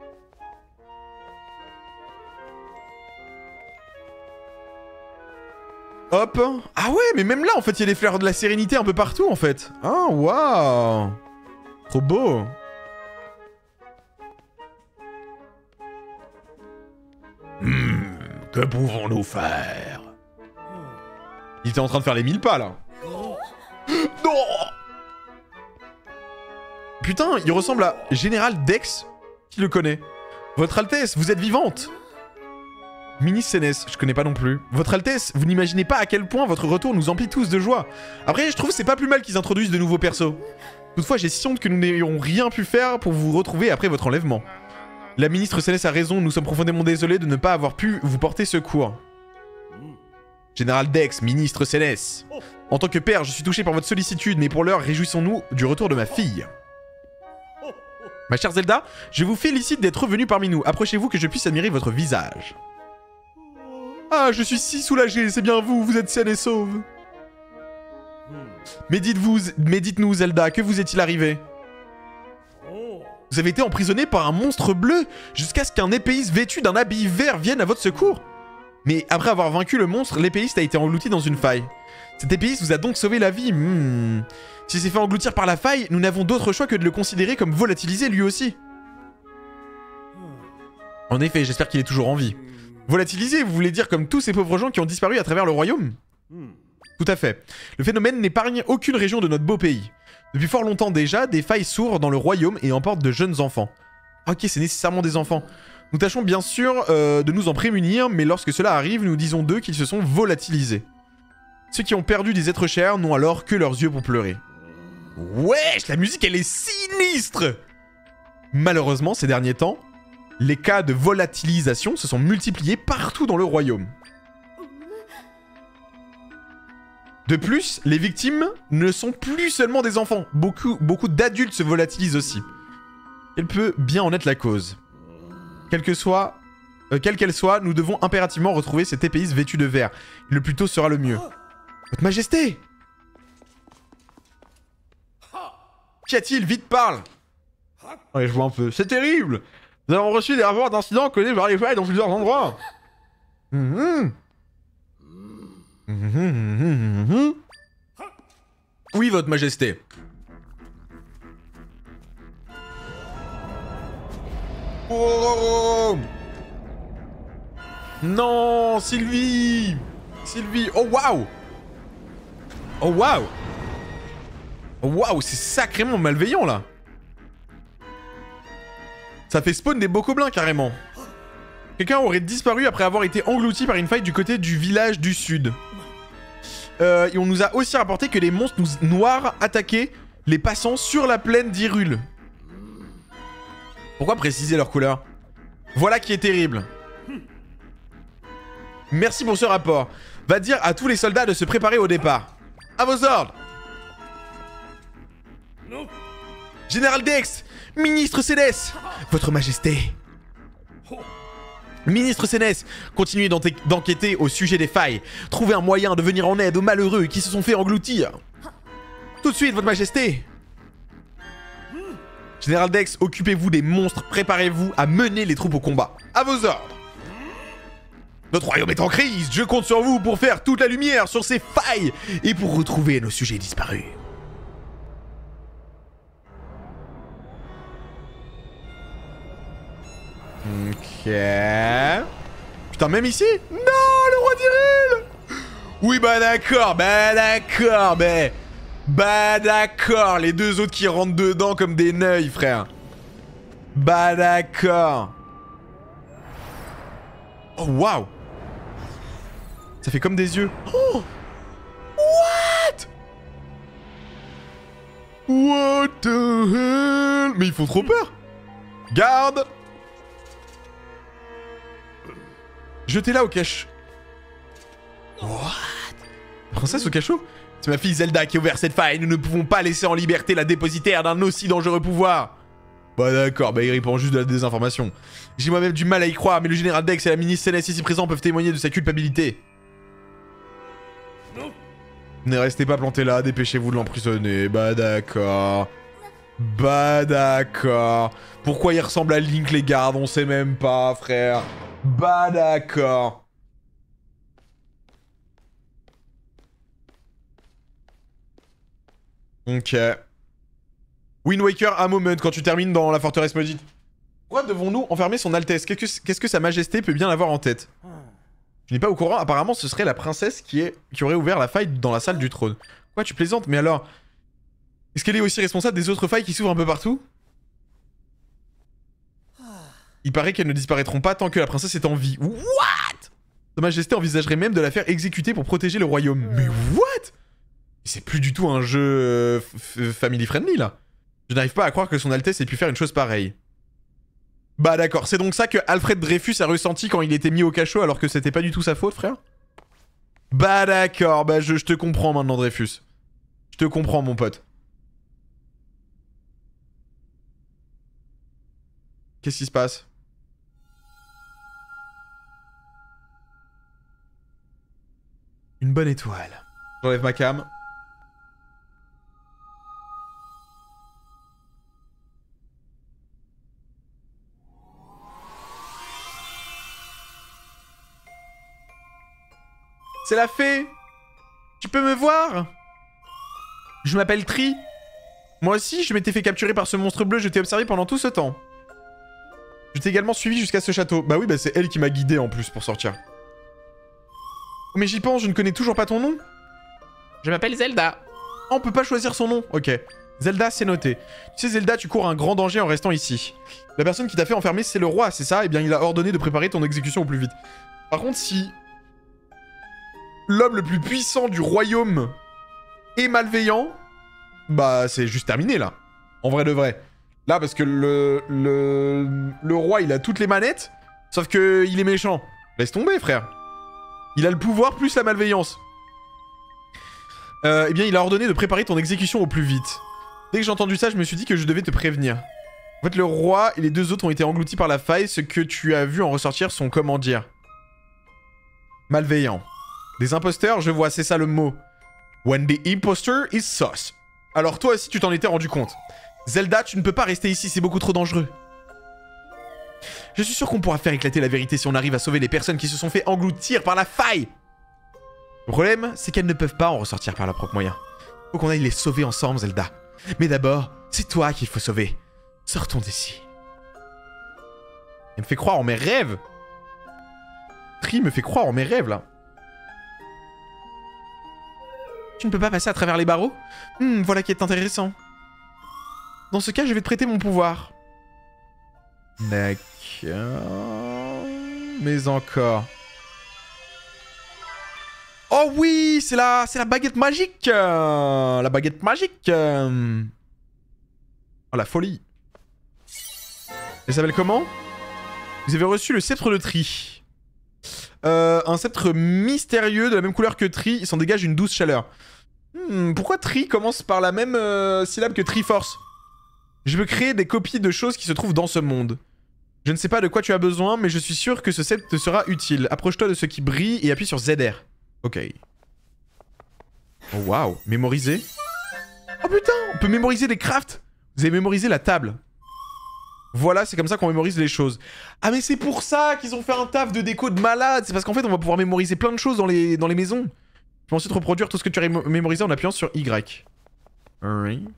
Hop. Ah ouais, mais même là, en fait, il y a des fleurs de la sérénité un peu partout, en fait. Ah, waouh. Trop beau. Hmm, que pouvons-nous faire? Il était en train de faire les mille pas, là. Non. Putain, il ressemble à Général Dex. Qui le connaît? Votre Altesse, vous êtes vivante. Mini Sénès, je connais pas non plus. Votre Altesse, vous n'imaginez pas à quel point votre retour nous emplit tous de joie. Après, je trouve que c'est pas plus mal qu'ils introduisent de nouveaux persos. Toutefois, j'ai si honte que nous n'ayons rien pu faire pour vous retrouver après votre enlèvement. La ministre Sénès a raison, nous sommes profondément désolés de ne pas avoir pu vous porter secours. Général Dex, ministre Sénès. En tant que père, je suis touché par votre sollicitude, mais pour l'heure, réjouissons-nous du retour de ma fille. Ma chère Zelda, je vous félicite d'être revenue parmi nous. Approchez-vous que je puisse admirer votre visage. Ah, je suis si soulagé, c'est bien vous, vous êtes saine et sauve. Mais dites-vous, mais dites-nous Zelda, que vous est-il arrivé? Vous avez été emprisonné par un monstre bleu jusqu'à ce qu'un épéiste vêtu d'un habit vert vienne à votre secours. Mais après avoir vaincu le monstre, l'épéiste a été englouti dans une faille. Cet épéiste vous a donc sauvé la vie. Hmm. S'il s'est fait engloutir par la faille, nous n'avons d'autre choix que de le considérer comme volatilisé lui aussi. En effet, j'espère qu'il est toujours en vie. Volatilisé, vous voulez dire comme tous ces pauvres gens qui ont disparu à travers le royaume? Tout à fait. Le phénomène n'épargne aucune région de notre beau pays. Depuis fort longtemps déjà, des failles s'ouvrent dans le royaume et emportent de jeunes enfants. Ok, c'est nécessairement des enfants. Nous tâchons bien sûr euh, de nous en prémunir, mais lorsque cela arrive, nous disons d'eux qu'ils se sont volatilisés. Ceux qui ont perdu des êtres chers n'ont alors que leurs yeux pour pleurer. Wesh, la musique elle est sinistre! Malheureusement, ces derniers temps, les cas de volatilisation se sont multipliés partout dans le royaume. De plus, les victimes ne sont plus seulement des enfants. Beaucoup, beaucoup d'adultes se volatilisent aussi. Quelle peut bien en être la cause? Quelle que soit, euh, quelle qu'elle soit, nous devons impérativement retrouver cet épéiste vêtu de vert. Le plus tôt sera le mieux. Votre Majesté! Qu'y a-t-il? Vite, parle! Ouais, je vois un peu. C'est terrible! Nous avons reçu des rapports d'incidents causés par les failles dans plusieurs endroits. Mmh. Mmh, mmh, mmh. Oui, Votre Majesté. Oh! Non, Sylvie! Sylvie! Oh waouh! Oh waouh! Oh waouh, c'est sacrément malveillant là! Ça fait spawn des bocoblins carrément. Quelqu'un aurait disparu après avoir été englouti par une faille du côté du village du sud. Euh, et on nous a aussi rapporté que les monstres noirs attaquaient les passants sur la plaine d'Hyrule. Pourquoi préciser leur couleur? Voilà qui est terrible. Merci pour ce rapport. Va dire à tous les soldats de se préparer au départ. À vos ordres. Général Dex, Ministre Cénès, Votre Majesté. Ministre Cénès, continuez d'enquêter au sujet des failles. Trouvez un moyen de venir en aide aux malheureux qui se sont fait engloutir. Tout de suite, Votre Majesté. Général Dex, occupez-vous des monstres, préparez-vous à mener les troupes au combat. À vos ordres. Notre royaume est en crise, je compte sur vous pour faire toute la lumière sur ces failles et pour retrouver nos sujets disparus. Ok... Putain, même ici? Non, le roi d'Hyrule! Oui, bah d'accord, bah d'accord, bah... Bah d'accord, les deux autres qui rentrent dedans comme des neuils, frère. Bah d'accord. Oh, waouh! Ça fait comme des yeux. Oh! What? What the hell? Mais ils font trop peur. Garde! Jetez-la au cachot. What? Princesse au cachot? C'est ma fille Zelda qui a ouvert cette faille. Nous ne pouvons pas laisser en liberté la dépositaire d'un aussi dangereux pouvoir. Bah d'accord, bah il répand juste de la désinformation. J'ai moi-même du mal à y croire, mais le général Dex et la ministre Cénès ici présents peuvent témoigner de sa culpabilité. Non. Ne restez pas plantés là, dépêchez-vous de l'emprisonner. Bah d'accord. Bah d'accord. Pourquoi il ressemble à Link les gardes? On sait même pas, frère. Bah d'accord. Ok. Wind Waker a moment quand tu termines dans la forteresse maudite. Pourquoi devons-nous enfermer son Altesse? Qu'est-ce que, qu'est-ce que sa majesté peut bien avoir en tête? Je n'ai pas au courant, apparemment ce serait la princesse qui, est, qui aurait ouvert la faille dans la salle du trône. Quoi, tu plaisantes? Mais alors... Est-ce qu'elle est aussi responsable des autres failles qui s'ouvrent un peu partout? Il paraît qu'elles ne disparaîtront pas tant que la princesse est en vie. What? Sa majesté envisagerait même de la faire exécuter pour protéger le royaume. Mais what? C'est plus du tout un jeu euh, family friendly là. Je n'arrive pas à croire que son Altesse ait pu faire une chose pareille. Bah d'accord, c'est donc ça que Alfred Dreyfus a ressenti quand il était mis au cachot alors que c'était pas du tout sa faute, frère? Bah d'accord, bah je, je te comprends maintenant, Dreyfus. Je te comprends, mon pote. Qu'est-ce qui se passe? Une bonne étoile. J'enlève ma cam. C'est la fée. Tu peux me voir? Je m'appelle Tri. Moi aussi, je m'étais fait capturer par ce monstre bleu, je t'ai observé pendant tout ce temps. Je t'ai également suivi jusqu'à ce château. Bah oui, bah c'est elle qui m'a guidé en plus pour sortir. Oh, mais j'y pense, je ne connais toujours pas ton nom. Je m'appelle Zelda. Oh, on peut pas choisir son nom. Ok. Zelda, c'est noté. Tu sais, Zelda, tu cours un grand danger en restant ici. La personne qui t'a fait enfermer, c'est le roi, c'est ça? Eh bien, il a ordonné de préparer ton exécution au plus vite. Par contre, si l'homme le plus puissant du royaume est malveillant, bah c'est juste terminé là. En vrai de vrai. Là, parce que le, le, le roi, il a toutes les manettes, sauf que il est méchant. Laisse tomber, frère. Il a le pouvoir plus la malveillance. Euh, eh bien, il a ordonné de préparer ton exécution au plus vite. Dès que j'ai entendu ça, je me suis dit que je devais te prévenir. En fait, le roi et les deux autres ont été engloutis par la faille. Ce que tu as vu en ressortir sont, comment dire, malveillants. Des imposteurs, je vois, c'est ça le mot. When the imposter is sus. Alors toi aussi, tu t'en étais rendu compte. Zelda, tu ne peux pas rester ici, c'est beaucoup trop dangereux. Je suis sûr qu'on pourra faire éclater la vérité si on arrive à sauver les personnes qui se sont fait engloutir par la faille. Le problème, c'est qu'elles ne peuvent pas en ressortir par leurs propres moyens. Faut qu'on aille les sauver ensemble, Zelda. Mais d'abord, c'est toi qu'il faut sauver. Sortons d'ici. Elle me fait croire en mes rêves. Tri me fait croire en mes rêves, là. Tu ne peux pas passer à travers les barreaux? Hmm, voilà qui est intéressant. Dans ce cas, je vais te prêter mon pouvoir. D'accord... Mais encore... Oh oui, c'est la, c'est la baguette magique. euh, La baguette magique. euh. Oh la folie. Elle s'appelle comment? Vous avez reçu le sceptre de Tri. Euh, un sceptre mystérieux de la même couleur que Tri. Il s'en dégage une douce chaleur. Hmm, pourquoi Tri commence par la même euh, syllabe que Triforce? Je veux créer des copies de choses qui se trouvent dans ce monde. Je ne sais pas de quoi tu as besoin, mais je suis sûr que ce sceptre te sera utile. Approche-toi de ce qui brille et appuie sur Z R. Ok. Oh waouh, mémoriser. Oh putain, on peut mémoriser des crafts. Vous avez mémorisé la table. Voilà, c'est comme ça qu'on mémorise les choses. Ah mais c'est pour ça qu'ils ont fait un taf de déco de malade. C'est parce qu'en fait on va pouvoir mémoriser plein de choses dans les, dans les maisons. Tu peux ensuite reproduire tout ce que tu as mémorisé en appuyant sur Y. Oui.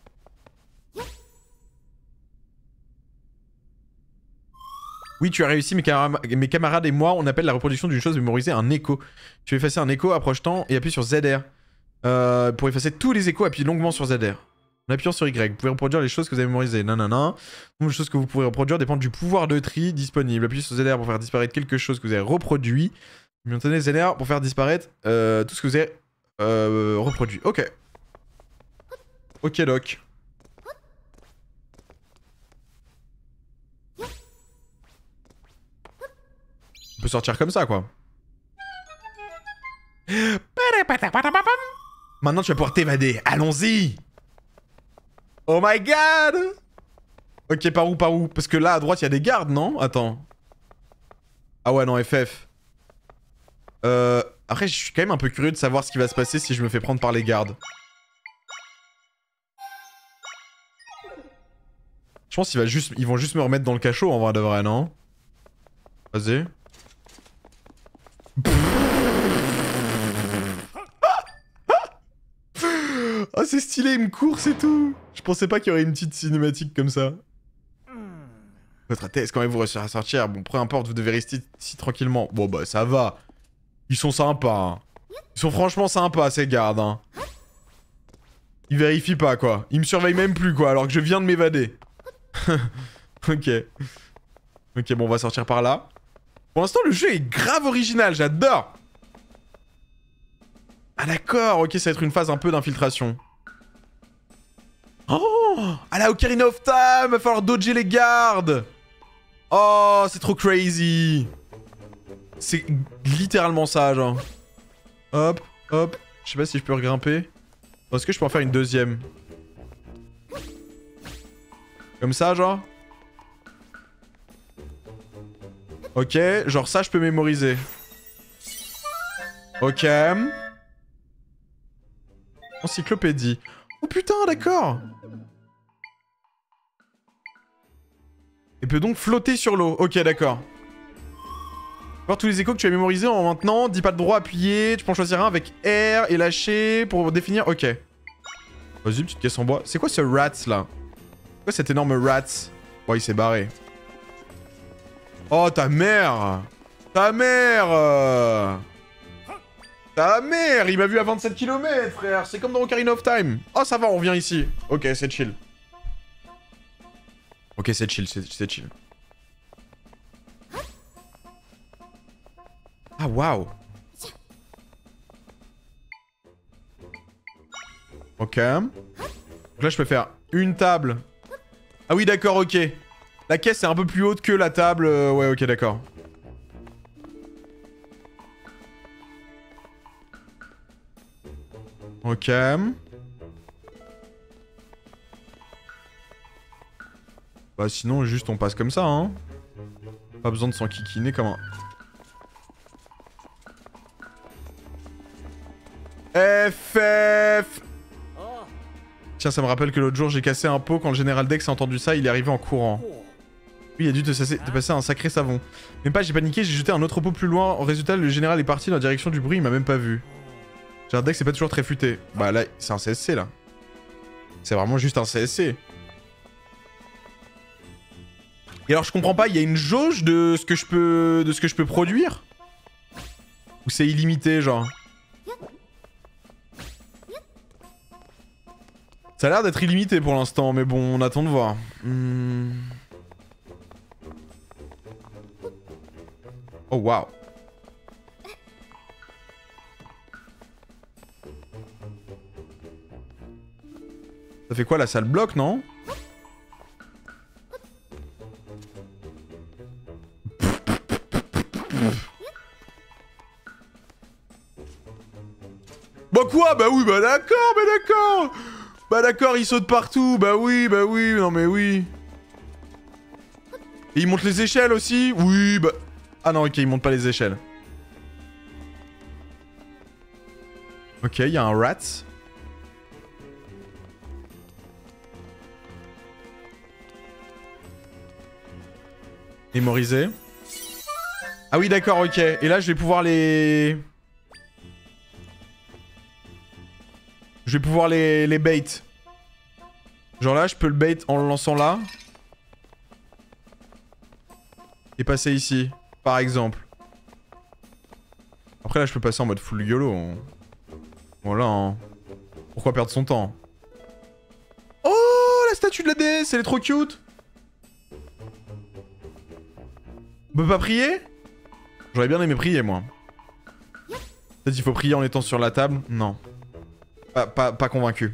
Oui, tu as réussi, mes, caram mes camarades et moi, on appelle la reproduction d'une chose mémorisée un écho. Tu veux effacer un écho, approche-toi et appuie sur Z R. Euh, pour effacer tous les échos, appuie longuement sur Z R. En appuyant sur Y, vous pouvez reproduire les choses que vous avez mémorisées. Nanana. Les choses que vous pouvez reproduire dépendent du pouvoir de tri disponible. Appuyez sur Z R pour faire disparaître quelque chose que vous avez reproduit. Maintenez Z R pour faire disparaître euh, tout ce que vous avez euh, reproduit. Ok. Ok, doc. On peut sortir comme ça, quoi. Maintenant, tu vas pouvoir t'évader. Allons-y. Oh my god. Ok, par où, par où? Parce que là, à droite, il y a des gardes, non? Attends. Ah ouais, non, F F. Euh... Après, je suis quand même un peu curieux de savoir ce qui va se passer si je me fais prendre par les gardes. Je pense qu'ils va juste... ils vont juste me remettre dans le cachot, en vrai de vrai, non? Vas-y. Oh, c'est stylé, il me court, c'est tout. Je pensais pas qu'il y aurait une petite cinématique comme ça. Votre thèse, quand même, vous réussirez à sortir. Bon, peu importe, vous devez rester ici tranquillement. Bon, bah, ça va. Ils sont sympas. Hein. Ils sont franchement sympas, ces gardes. Hein. Ils vérifient pas, quoi. Ils me surveillent même plus, quoi, alors que je viens de m'évader. Ok. Ok, bon, on va sortir par là. Pour l'instant, le jeu est grave original, j'adore. Ah d'accord, ok, ça va être une phase un peu d'infiltration. Oh, à la Ocarina of Time, va falloir dodger les gardes. Oh, c'est trop crazy. C'est littéralement ça, genre. Hop, hop. Je sais pas si je peux regrimper. Est-ce que je peux en faire une deuxième? Comme ça, genre. Ok, genre ça, je peux mémoriser. Ok. Encyclopédie. Oh putain, d'accord. Il peut donc flotter sur l'eau. Ok, d'accord. Voir tous les échos que tu as mémorisés en maintenant. dix pas de droit appuyé. Tu peux en choisir un avec R et lâcher pour définir. Ok. Vas-y, petite caisse en bois. C'est quoi ce rats là? C'est quoi cet énorme rats? Oh, il s'est barré. Oh, ta mère! Ta mère! euh. Ta mère! Il m'a vu à vingt-sept kilomètres, frère! C'est comme dans Ocarina of Time! Oh, ça va, on revient ici. Ok, c'est chill. Ok, c'est chill, c'est chill. Ah, waouh! Ok. Donc là, je peux faire une table. Ah oui, d'accord, ok. La caisse est un peu plus haute que la table. Euh, ouais, ok, d'accord. Ok. Bah sinon, juste on passe comme ça, hein. Pas besoin de s'enquiquiner comme un... F F. Tiens, ça me rappelle que l'autre jour, j'ai cassé un pot quand le général Dex a entendu ça, il est arrivé en courant. Oui, il a dû te, te passer un sacré savon. Même pas, j'ai paniqué, j'ai jeté un autre pot plus loin. Au résultat, le général est parti dans la direction du bruit, il m'a même pas vu. Général Dex, c'est pas toujours très futé. Bah là, c'est un C S C, là. C'est vraiment juste un C S C. Et alors, je comprends pas, il y a une jauge de ce que je peux, de ce que je peux produire? Ou c'est illimité, genre? Ça a l'air d'être illimité pour l'instant, mais bon, on attend de voir. Hmm. Oh, waouh. Ça fait quoi, là? Ça le bloque, non? Bah quoi? Bah oui, bah d'accord, bah d'accord. Bah d'accord, il saute partout. Bah oui, bah oui, non mais oui. Et il monte les échelles aussi? Oui, bah... Ah non, ok, il monte pas les échelles. Ok, il y a un rat. Mémorisé. Ah oui, d'accord, ok. Et là, je vais pouvoir les... Je vais pouvoir les, les bait. Genre là, je peux le bait en le lançant là. Et passer ici, par exemple. Après là, je peux passer en mode full YOLO. Hein. Voilà. Hein. Pourquoi perdre son temps? Oh, la statue de la déesse, elle est trop cute. On peut pas prier? J'aurais bien aimé prier, moi. Peut-être qu'il faut prier en étant sur la table? Non. Pas, pas, pas convaincu.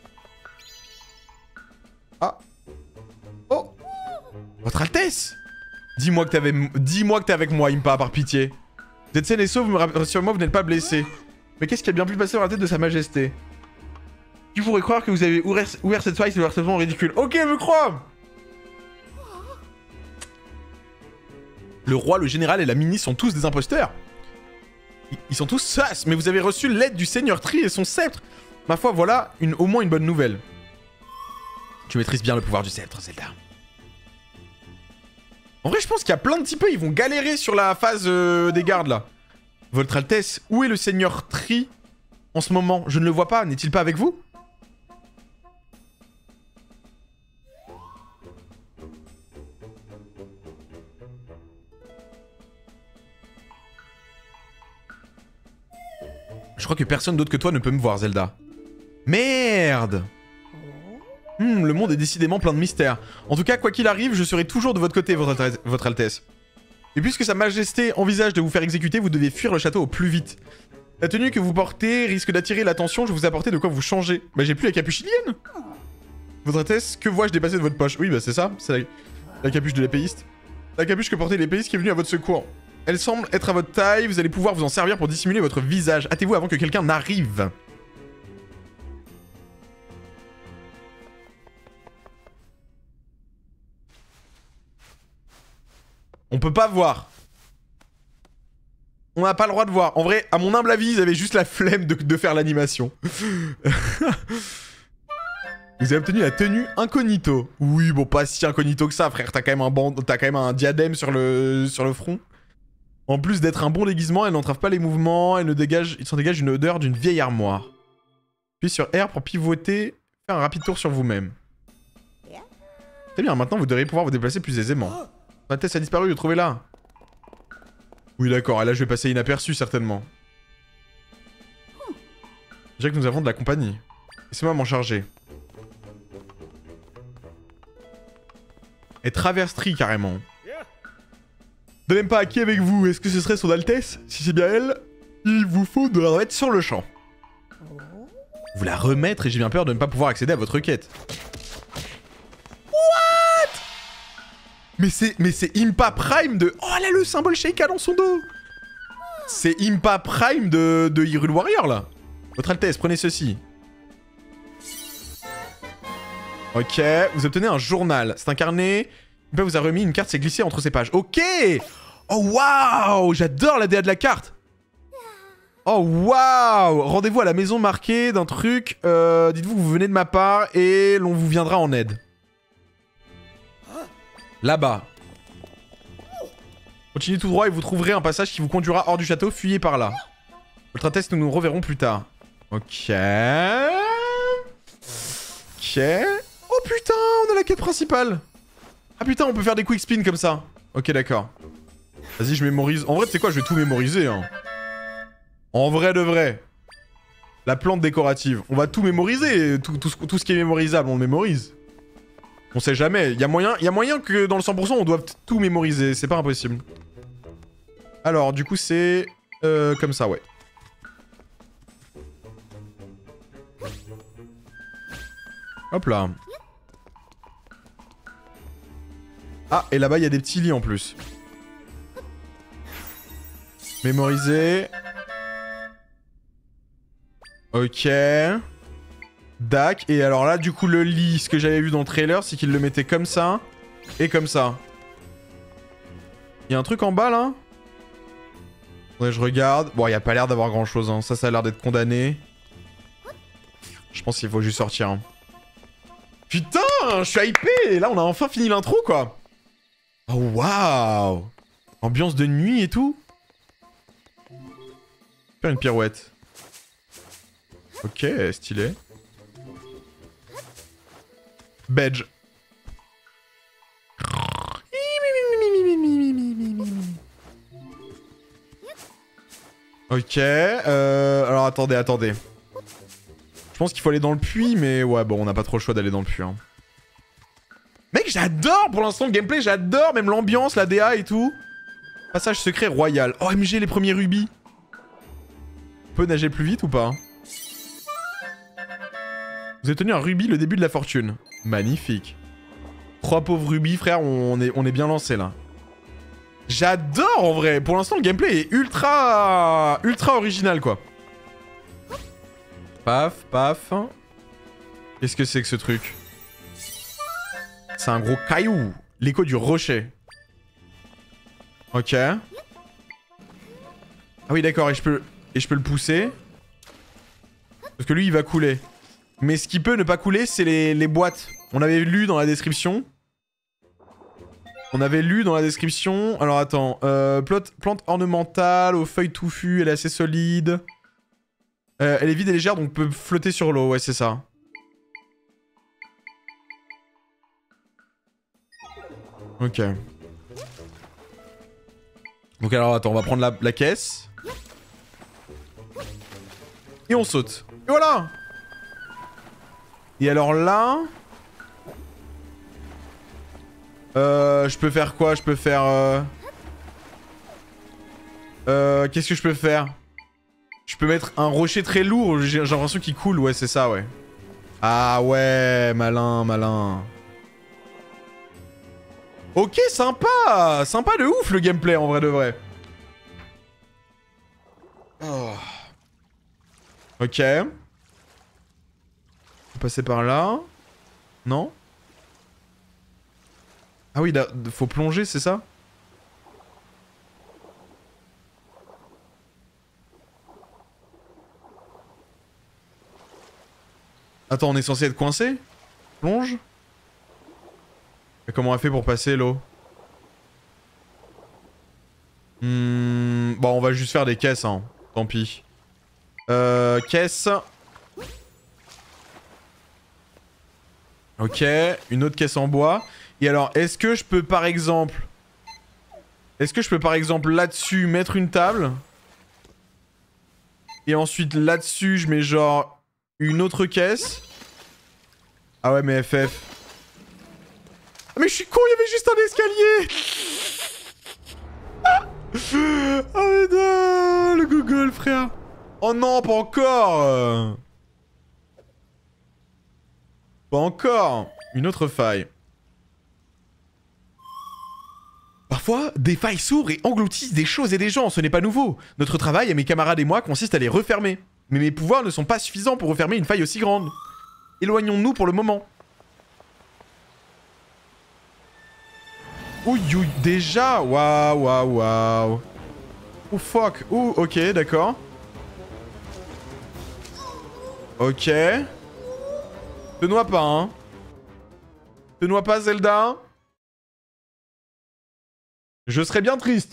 Ah. Oh. Votre Altesse. Dis-moi que t'avais... Dis-moi que t'es avec moi, Impa, par pitié. Vous êtes sain et sauf, rassurez-moi, vous n'êtes pas blessé. Mais qu'est-ce qui a bien pu passer dans la tête de sa majesté? Qui pourrait croire que vous avez ouvert, ouvert cette faille, c'est absolument ridicule. Ok, je me crois. Le roi, le général et la ministre sont tous des imposteurs. Ils sont tous sas, mais vous avez reçu l'aide du seigneur Tri et son sceptre. Ma foi, voilà une, au moins une bonne nouvelle. Tu maîtrises bien le pouvoir du sceptre, Zelda. En vrai, je pense qu'il y a plein de types, ils vont galérer sur la phase euh, des gardes, là. Votre Altesse, où est le seigneur Tri en ce moment? Je ne le vois pas, n'est-il pas avec vous? Je crois que personne d'autre que toi ne peut me voir, Zelda. Merde! Hmm, le monde est décidément plein de mystères. En tout cas, quoi qu'il arrive, je serai toujours de votre côté, votre, Altesse, votre Altesse. Et puisque sa majesté envisage de vous faire exécuter, vous devez fuir le château au plus vite. La tenue que vous portez risque d'attirer l'attention, je vous ai apporté de quoi vous changer. Bah j'ai plus la capuche ilienne. Votre Altesse, que vois-je dépasser de votre poche? Oui, bah c'est ça, c'est la... la capuche de l'épéiste. La capuche que portait l'épéiste qui est venue à votre secours. Elle semble être à votre taille, vous allez pouvoir vous en servir pour dissimuler votre visage. Hâtez-vous avant que quelqu'un n'arrive. On peut pas voir. On n'a pas le droit de voir. En vrai, à mon humble avis, ils avaient juste la flemme de, de faire l'animation. Vous avez obtenu la tenue incognito. Oui, bon, pas si incognito que ça, frère. T'as quand même un band... T'as quand même un diadème sur le... sur le front. En plus d'être un bon déguisement, elle n'entrave pas les mouvements, elle ne dégage, il s'en dégage une odeur d'une vieille armoire. Puis sur R pour pivoter, faire un rapide tour sur vous-même. Très bien, maintenant vous devriez pouvoir vous déplacer plus aisément. Ma tête a disparu, trouvez-la. Oui d'accord, et là je vais passer inaperçu certainement. Déjà que nous avons de la compagnie. Laissez-moi m'en charger. Et traverserie carrément. Ne l'aime pas à qui avec vous? Est-ce que ce serait son Altesse? Si c'est bien elle, il vous faut de la remettre sur le champ. Vous la remettre et j'ai bien peur de ne pas pouvoir accéder à votre quête. What? Mais c'est mais c'est Impa Prime de... Oh, elle a le symbole Sheikah dans son dos. C'est Impa Prime de, de Hyrule Warrior là. Votre Altesse, prenez ceci. Ok, vous obtenez un journal. C'est un carnet. Impa vous a remis une carte, c'est glissé entre ses pages. Ok. Oh waouh, j'adore la D A de la carte. Oh waouh. Rendez-vous à la maison marquée d'un truc. Euh, Dites-vous que vous venez de ma part et l'on vous viendra en aide. Là-bas. Continuez tout droit et vous trouverez un passage qui vous conduira hors du château. Fuyez par là. Votre atteste, nous nous reverrons plus tard. Ok. Ok. Oh putain, on a la quête principale. Ah putain, on peut faire des quick spins comme ça. Ok, d'accord. Vas-y, je mémorise. En vrai, tu sais quoi, je vais tout mémoriser. Hein. En vrai de vrai. La plante décorative. On va tout mémoriser. Tout, tout, tout ce qui est mémorisable, on le mémorise. On sait jamais. Il y a moyen, y a moyen que dans le cent pour cent, on doive tout mémoriser. C'est pas impossible. Alors, du coup, c'est... Euh, comme ça, ouais. Hop là. Ah, et là-bas, il y a des petits lits en plus. Mémoriser. Ok. Dac. Et alors là, du coup, le lit, ce que j'avais vu dans le trailer, c'est qu'il le mettait comme ça. Et comme ça. Il y a un truc en bas, là? Ouais, je regarde. Bon, il n'y a pas l'air d'avoir grand-chose, hein. Ça, ça a l'air d'être condamné. Je pense qu'il faut juste sortir. Hein. Putain, je suis hypé. Là, on a enfin fini l'intro, quoi. Oh, waouh. Ambiance de nuit et tout. Faire une pirouette. Ok, stylé. Badge. Ok, euh... alors attendez, attendez. Je pense qu'il faut aller dans le puits, mais ouais, bon, on n'a pas trop le choix d'aller dans le puits. Hein. Mec, j'adore pour l'instant le gameplay, j'adore, même l'ambiance, la D A et tout. Passage secret royal. O M G, les premiers rubis. On peut nager plus vite ou pas? Vous avez tenu un rubis, le début de la fortune. Magnifique. Trois pauvres rubis, frère, on est, on est bien lancé là. J'adore en vrai. Pour l'instant, le gameplay est ultra... ultra original, quoi. Paf, paf. Qu'est-ce que c'est que ce truc? C'est un gros caillou. L'écho du rocher. Ok. Ah oui, d'accord. Et je peux... Et je peux le pousser. Parce que lui, il va couler. Mais ce qui peut ne pas couler, c'est les, les boîtes. On avait lu dans la description... On avait lu dans la description... Alors attends, euh, plante, plante ornementale aux feuilles touffues, elle est assez solide. Euh, elle est vide et légère donc peut flotter sur l'eau, ouais c'est ça. Ok. Donc alors attends, on va prendre la, la caisse. Et on saute. Et voilà. Et alors là... Euh, je peux faire quoi? Je peux faire... Euh... Euh, Qu'est-ce que je peux faire? Je peux mettre un rocher très lourd, j'ai l'impression qu'il coule, ouais c'est ça, ouais. Ah ouais, malin, malin. Ok, sympa. Sympa de ouf le gameplay en vrai de vrai. Oh. Ok. On peut passer par là. Non? Ah oui, là, faut plonger, c'est ça? Attends, on est censé être coincé? Plonge? Et comment on a fait pour passer l'eau? Hmm, bon, on va juste faire des caisses, hein. Tant pis. Euh, caisse. Ok, une autre caisse en bois. Et alors, est-ce que je peux par exemple... Est-ce que je peux par exemple là-dessus mettre une table? Et ensuite là-dessus, je mets genre une autre caisse. Ah ouais, mais F F. Ah mais je suis con, il y avait juste un escalier. Ah mais non, le Google, frère. Oh non, pas encore. Pas encore. Une autre faille. Parfois, des failles s'ouvrent et engloutissent des choses et des gens, ce n'est pas nouveau. Notre travail, à mes camarades et moi, consiste à les refermer. Mais mes pouvoirs ne sont pas suffisants pour refermer une faille aussi grande. Éloignons-nous pour le moment. Ouh, ouh, déjà. Waouh, waouh, waouh. Oh fuck. Ouh, ok, d'accord. Ok. Te noie pas, hein. Te noie pas, Zelda. Je serais bien triste.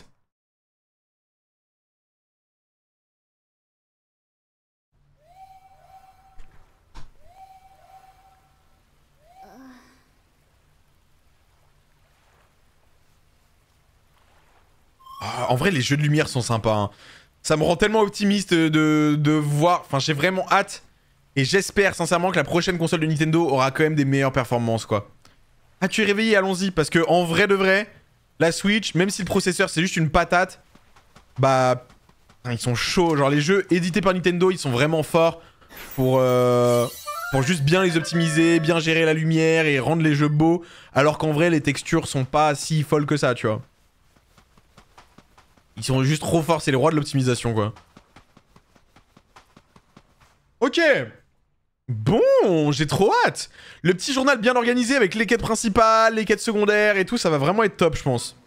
Ah, en vrai, les jeux de lumière sont sympas. Hein. Ça me rend tellement optimiste de, de voir... Enfin, j'ai vraiment hâte. Et j'espère sincèrement que la prochaine console de Nintendo aura quand même des meilleures performances, quoi. Ah, tu es réveillé, allons-y. Parce que en vrai de vrai, la Switch, même si le processeur c'est juste une patate, bah... Ils sont chauds. Genre, les jeux édités par Nintendo, ils sont vraiment forts pour... Euh... Pour juste bien les optimiser, bien gérer la lumière et rendre les jeux beaux. Alors qu'en vrai, les textures sont pas si folles que ça, tu vois. Ils sont juste trop forts, c'est les rois de l'optimisation, quoi. Ok. Bon, j'ai trop hâte. Le petit journal bien organisé avec les quêtes principales, les quêtes secondaires et tout, ça va vraiment être top, je pense.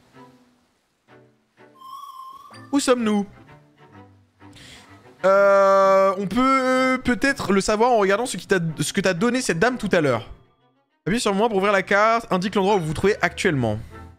Où sommes-nous? Euh, on peut peut-être le savoir en regardant ce, qui t'a, ce que t'a donné cette dame tout à l'heure. Appuyez sur moi pour ouvrir la carte, indique l'endroit où vous vous trouvez actuellement.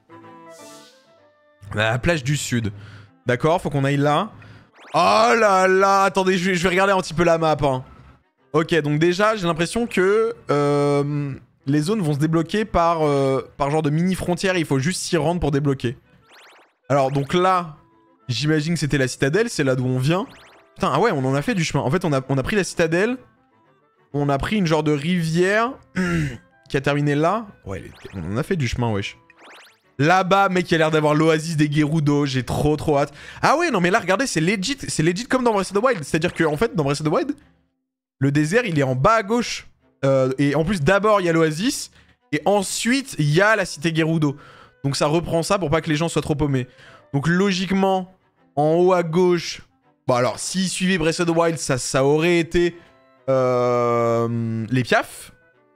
La plage du sud. D'accord, faut qu'on aille là. Oh là là, attendez, je vais, je vais regarder un petit peu la map. Hein. Ok, donc déjà, j'ai l'impression que euh, les zones vont se débloquer par, euh, par genre de mini-frontières. Il faut juste s'y rendre pour débloquer. Alors, donc là, j'imagine que c'était la citadelle, c'est là d'où on vient. Putain, ah ouais, on en a fait du chemin. En fait, on a, on a pris la citadelle. On a pris une genre de rivière qui a terminé là. Ouais, on en a fait du chemin, wesh. Là-bas, mec, il a l'air d'avoir l'oasis des Gerudo. J'ai trop, trop hâte. Ah ouais, non, mais là, regardez, c'est legit. C'est legit comme dans Breath of the Wild. C'est-à-dire qu'en fait, dans Breath of the Wild, le désert, il est en bas à gauche. Euh, et en plus, d'abord, il y a l'oasis. Et ensuite, il y a la cité Gerudo. Donc ça reprend ça pour pas que les gens soient trop paumés. Donc logiquement, en haut à gauche... Bon alors, s'ils suivaient Breath of the Wild, ça, ça aurait été... Euh, les piafs.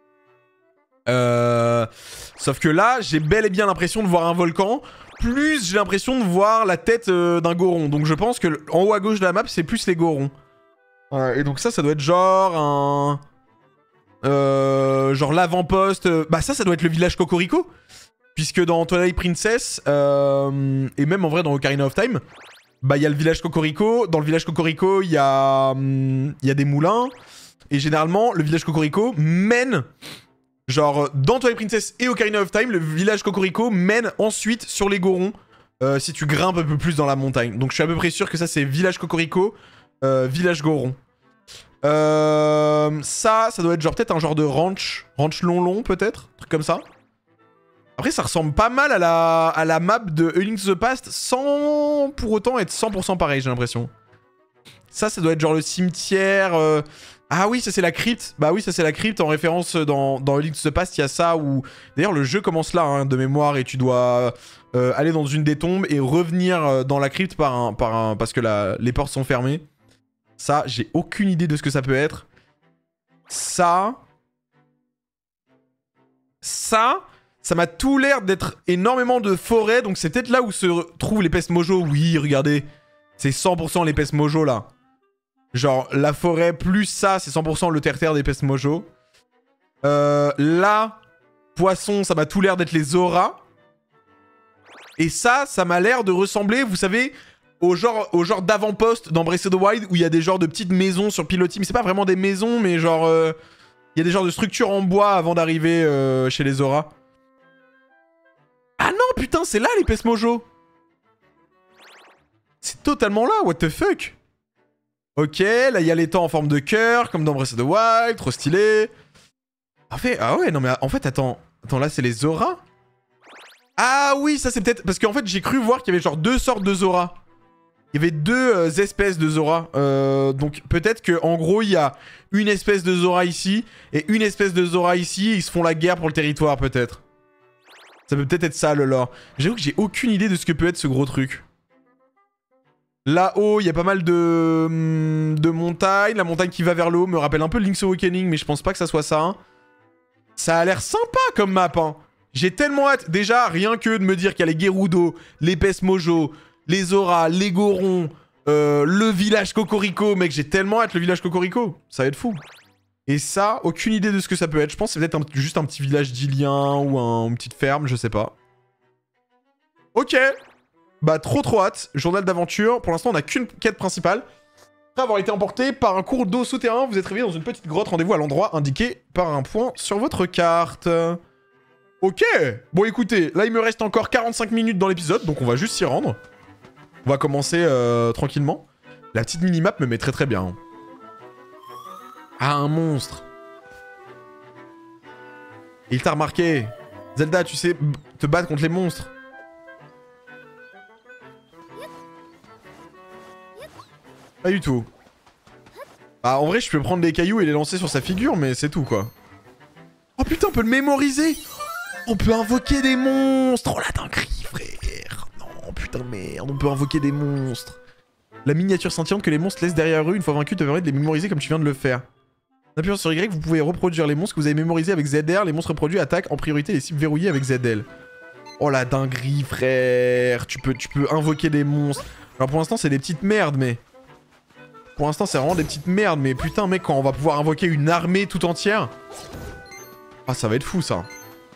Euh, sauf que là, j'ai bel et bien l'impression de voir un volcan. Plus, j'ai l'impression de voir la tête euh, d'un goron. Donc je pense que en haut à gauche de la map, c'est plus les gorons. Euh, et donc ça, ça doit être genre un... Euh, genre l'avant-poste... Bah ça, ça doit être le village Cocorico. Puisque dans Twilight Princess, euh, et même en vrai dans Ocarina of Time, bah il y a le village Cocorico. Dans le village Cocorico, il y a... Il y a des moulins. Et généralement, le village Cocorico mène... Genre, dans Twilight Princess et Ocarina of Time, le village Cocorico mène ensuite sur les Gorons, euh, si tu grimpes un peu plus dans la montagne. Donc je suis à peu près sûr que ça, c'est village Cocorico, euh, village Goron. Euh, ça, ça doit être genre peut-être un genre de ranch, ranch long-long peut-être, truc comme ça. Après, ça ressemble pas mal à la, à la map de A Link to the Past, sans pour autant être cent pour cent pareil, j'ai l'impression. Ça, ça doit être genre le cimetière... Euh... Ah oui, ça c'est la crypte. Bah oui, ça c'est la crypte en référence dans, dans A Link to the Past, il y a ça où... D'ailleurs, le jeu commence là, hein, de mémoire, et tu dois euh, aller dans une des tombes et revenir dans la crypte par un, par un, parce que la, les portes sont fermées. Ça, j'ai aucune idée de ce que ça peut être. Ça... Ça... Ça m'a tout l'air d'être énormément de forêt, donc c'est peut-être là où se trouvent les Pest Mojo. Oui, regardez, c'est cent pour cent les Pest Mojo, là. Genre, la forêt plus ça, c'est cent pour cent le terre-terre des Pest Mojo. Euh, là, poisson, ça m'a tout l'air d'être les auras. Et ça, ça m'a l'air de ressembler, vous savez, au genre, au genre d'avant-poste dans Breath of the Wild où il y a des genres de petites maisons sur pilotis. Mais c'est pas vraiment des maisons, mais genre... Euh, il y a des genres de structures en bois avant d'arriver euh, chez les Zora. Ah non, putain, c'est là les P E S Mojo. C'est totalement là, what the fuck. Ok, là il y a les temps en forme de cœur, comme dans Breath of the Wild, trop stylé. En fait, ah ouais, non mais en fait, attends. Attends, là c'est les Zora. Ah oui, ça c'est peut-être... Parce qu'en fait, j'ai cru voir qu'il y avait genre deux sortes de Zora. Il y avait deux euh, espèces de Zora. Euh, donc peut-être qu'en gros, il y a une espèce de Zora ici et une espèce de Zora ici. Et ils se font la guerre pour le territoire, peut-être. Ça peut peut-être être ça, le lore. J'avoue que j'ai aucune idée de ce que peut être ce gros truc. Là-haut, il y a pas mal de... de montagnes. La montagne qui va vers le haut me rappelle un peu Link's Awakening, mais je pense pas que ça soit ça. Hein. Ça a l'air sympa comme map, hein. J'ai tellement hâte. Déjà, rien que de me dire qu'il y a les Gerudo, les P E S Mojo... les Zora, les Gorons, euh, le village Cocorico. Mec, j'ai tellement hâte le village Cocorico. Ça va être fou. Et ça, aucune idée de ce que ça peut être. Je pense que c'est peut-être un, juste un petit village d'Ilien ou un, une petite ferme, je sais pas. Ok. Bah, trop trop hâte. Journal d'aventure. Pour l'instant, on n'a qu'une quête principale. Après avoir été emporté par un cours d'eau souterrain, vous êtes réveillé dans une petite grotte. Rendez-vous à l'endroit indiqué par un point sur votre carte. Ok. Bon, écoutez, là, il me reste encore quarante-cinq minutes dans l'épisode, donc on va juste s'y rendre. On va commencer euh, tranquillement. La petite minimap me met très très bien. Ah, un monstre. Il t'a remarqué. Zelda, tu sais te battre contre les monstres. Pas du tout. Bah, en vrai, je peux prendre des cailloux et les lancer sur sa figure, mais c'est tout, quoi. Oh putain, on peut le mémoriser. On peut invoquer des monstres. Oh la dinguerie, frère. Non, putain de merde, on peut invoquer des monstres. La miniature scintillante que les monstres laissent derrière eux, une fois vaincus, te permet de les mémoriser comme tu viens de le faire. En appuyant sur Y, vous pouvez reproduire les monstres que vous avez mémorisés avec Z R. Les monstres reproduits attaquent en priorité les cibles verrouillées avec Z L. Oh la dinguerie, frère. Tu peux, tu peux invoquer des monstres. Alors pour l'instant, c'est des petites merdes, mais... Pour l'instant, c'est vraiment des petites merdes, mais putain, mec, quand on va pouvoir invoquer une armée tout entière... Ah, ça va être fou, ça.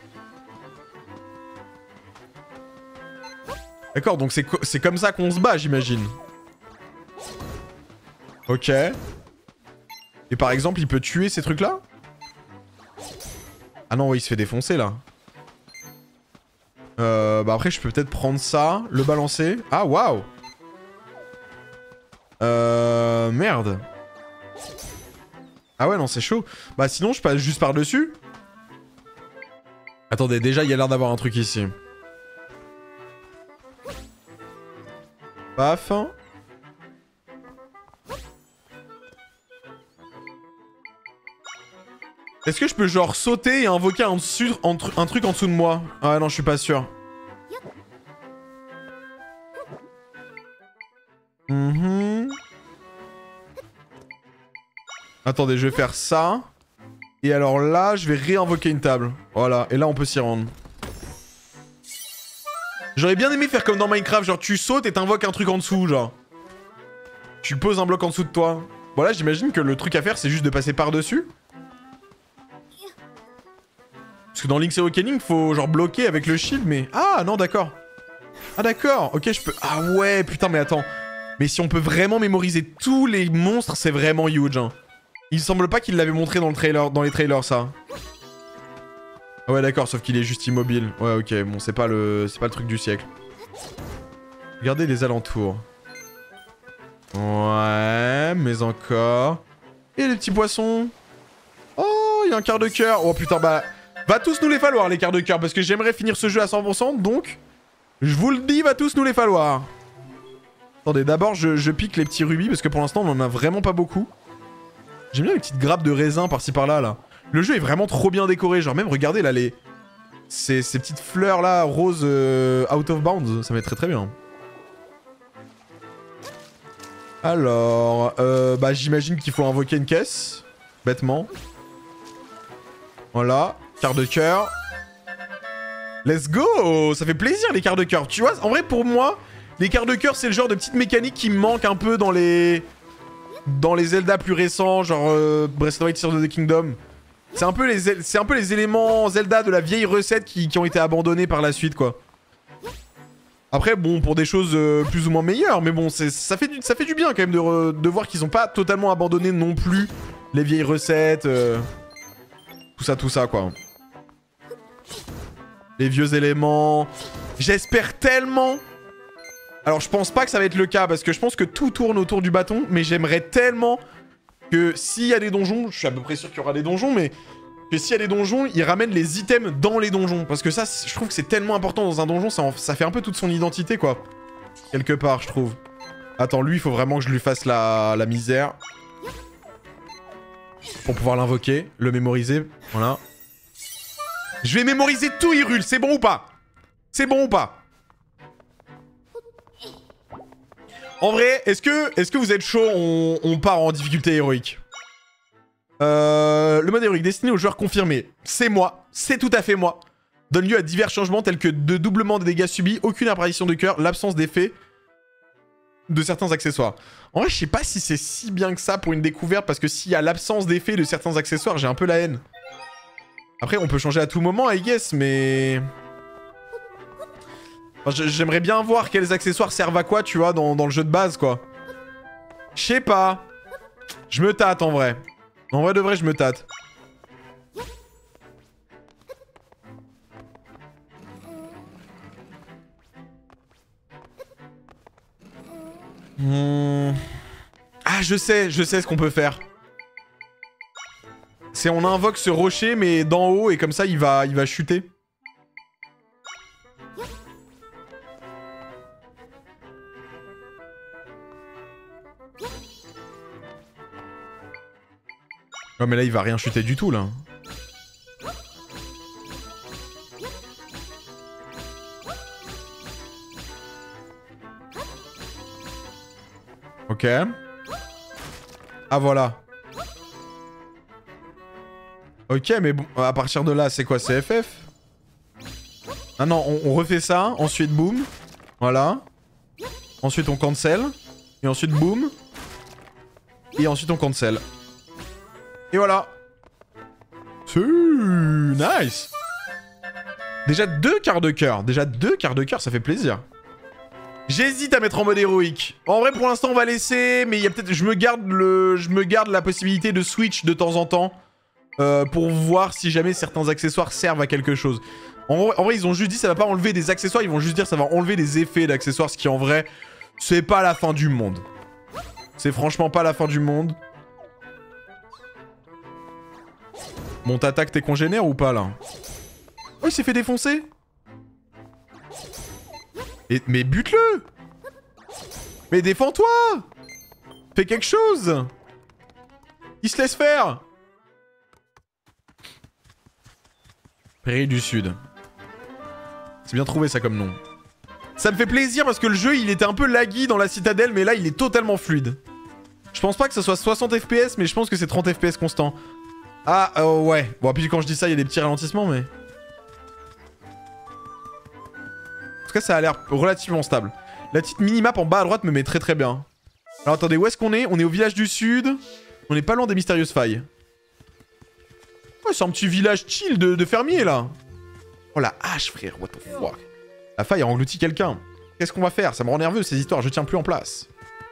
D'accord, donc c'est co comme ça qu'on se bat, j'imagine. Ok. Et par exemple, il peut tuer ces trucs-là? Ah non, ouais, il se fait défoncer, là. Euh, bah après, je peux peut-être prendre ça, le balancer. Ah, waouh. Euh... Merde. Ah ouais, non, c'est chaud. Bah sinon, je passe juste par-dessus. Attendez, déjà, il y a l'air d'avoir un truc ici. Paf. Est-ce que je peux genre sauter et invoquer un, dessus, un, un truc en dessous de moi? Ah non, je suis pas sûr. Mmh. Attendez, je vais faire ça. Et alors là, je vais réinvoquer une table. Voilà, et là on peut s'y rendre. J'aurais bien aimé faire comme dans Minecraft, genre tu sautes et t'invoques un truc en dessous, genre. Tu poses un bloc en dessous de toi. Bon là, j'imagine que le truc à faire, c'est juste de passer par-dessus. Parce que dans Link's Awakening, faut genre bloquer avec le shield, mais... Ah non, d'accord. Ah d'accord, ok, je peux... Ah ouais, putain, mais attends. Mais si on peut vraiment mémoriser tous les monstres, c'est vraiment huge, hein. Il semble pas qu'il l'avait montré dans, le trailer, dans les trailers, ça. Ah ouais, d'accord, sauf qu'il est juste immobile. Ouais, ok, bon, c'est pas le c'est pas le truc du siècle. Regardez les alentours. Ouais, mais encore... Et les petits poissons. Oh, il y a un quart de cœur. Oh putain, bah... Va tous nous les falloir, les quarts de cœur, parce que j'aimerais finir ce jeu à cent pour cent, donc... Je vous le dis, va tous nous les falloir. Attendez, d'abord, je, je pique les petits rubis, parce que pour l'instant, on en a vraiment pas beaucoup. J'aime bien les petites grappes de raisin par-ci par-là, là. Le jeu est vraiment trop bien décoré, genre même, regardez, là, les... Ces, ces petites fleurs, là, roses, euh, out of bounds, ça met très très bien. Alors, euh, bah, j'imagine qu'il faut invoquer une caisse, bêtement. Voilà, quart de cœur. Let's go! Ça fait plaisir, les quarts de cœur. Tu vois, en vrai, pour moi, les quarts de cœur, c'est le genre de petite mécanique qui me manque un peu dans les... Dans les Zelda plus récents, genre euh, Breath of the Wild, Tears of the Kingdom. C'est un peu les, c'est un peu les éléments Zelda de la vieille recette qui, qui ont été abandonnés par la suite, quoi. Après, bon, pour des choses euh, plus ou moins meilleures, mais bon, ça fait, du, ça fait du bien quand même de, re, de voir qu'ils ont pas totalement abandonné non plus les vieilles recettes. Euh, tout ça, tout ça, quoi. Les vieux éléments. J'espère tellement... Alors, je pense pas que ça va être le cas, parce que je pense que tout tourne autour du bâton, mais j'aimerais tellement que s'il y a des donjons, je suis à peu près sûr qu'il y aura des donjons, mais... que s'il y a des donjons, ils ramènent les items dans les donjons. Parce que ça, je trouve que c'est tellement important dans un donjon, ça, en, ça fait un peu toute son identité, quoi. Quelque part, je trouve. Attends, lui, il faut vraiment que je lui fasse la, la misère. Pour pouvoir l'invoquer, le mémoriser. Voilà. Je vais mémoriser tout, Hyrule, c'est bon ou pas? C'est bon ou pas? En vrai, est-ce que, est-ce que vous êtes chaud, on, on part en difficulté héroïque? Euh, le mode héroïque destiné aux joueurs confirmés. C'est moi, c'est tout à fait moi. Donne lieu à divers changements tels que de doublement des dégâts subis, aucune apparition de cœur, l'absence d'effet de certains accessoires. En vrai, je sais pas si c'est si bien que ça pour une découverte, parce que s'il y a l'absence d'effet de certains accessoires, j'ai un peu la haine. Après, on peut changer à tout moment, I guess, mais... Enfin, j'aimerais bien voir quels accessoires servent à quoi, tu vois, dans, dans le jeu de base, quoi. Je sais pas. Je me tâte, en vrai. En vrai de vrai, je me tâte. Hmm. Ah, je sais, je sais ce qu'on peut faire. C'est on invoque ce rocher, mais d'en haut, et comme ça, il va, il va chuter. Oh mais là il va rien chuter du tout là. Ok. Ah voilà. Ok mais bon, à partir de là c'est quoi? C'est F F? Ah non, on, on refait ça, ensuite boum. Voilà. Ensuite on cancel. Et ensuite boum. Et ensuite on cancel. Et voilà. C'est nice. Déjà deux quarts de cœur. Déjà deux quarts de cœur, ça fait plaisir. J'hésite à mettre en mode héroïque. En vrai, pour l'instant, on va laisser. Mais il y a peut-être, je me garde le, je me garde la possibilité de switch de temps en temps euh, pour voir si jamais certains accessoires servent à quelque chose. En vrai, en vrai, ils ont juste dit ça va pas enlever des accessoires, ils vont juste dire ça va enlever des effets d'accessoires, ce qui en vrai, c'est pas la fin du monde. C'est franchement pas la fin du monde. Bon, t'attaques tes congénères ou pas, là? Oh, il s'est fait défoncer. Et, mais bute-le. Mais défends-toi. Fais quelque chose. Il se laisse faire. Prairie du Sud. C'est bien trouvé, ça, comme nom. Ça me fait plaisir parce que le jeu, il était un peu laggy dans la citadelle, mais là, il est totalement fluide. Je pense pas que ce soit soixante F P S, mais je pense que c'est trente F P S constant. Ah, euh, ouais. Bon, puis quand je dis ça, il y a des petits ralentissements, mais... En tout cas, ça a l'air relativement stable. La petite minimap en bas à droite me met très très bien. Alors, attendez, où est-ce qu'on est? On est au village du Sud. On est pas loin des mystérieuses failles. Ouais, c'est un petit village chill de, de fermiers, là. Oh, la hache, frère. What the fuck? La faille a englouti quelqu'un. Qu'est-ce qu'on va faire? Ça me rend nerveux, ces histoires. Je tiens plus en place.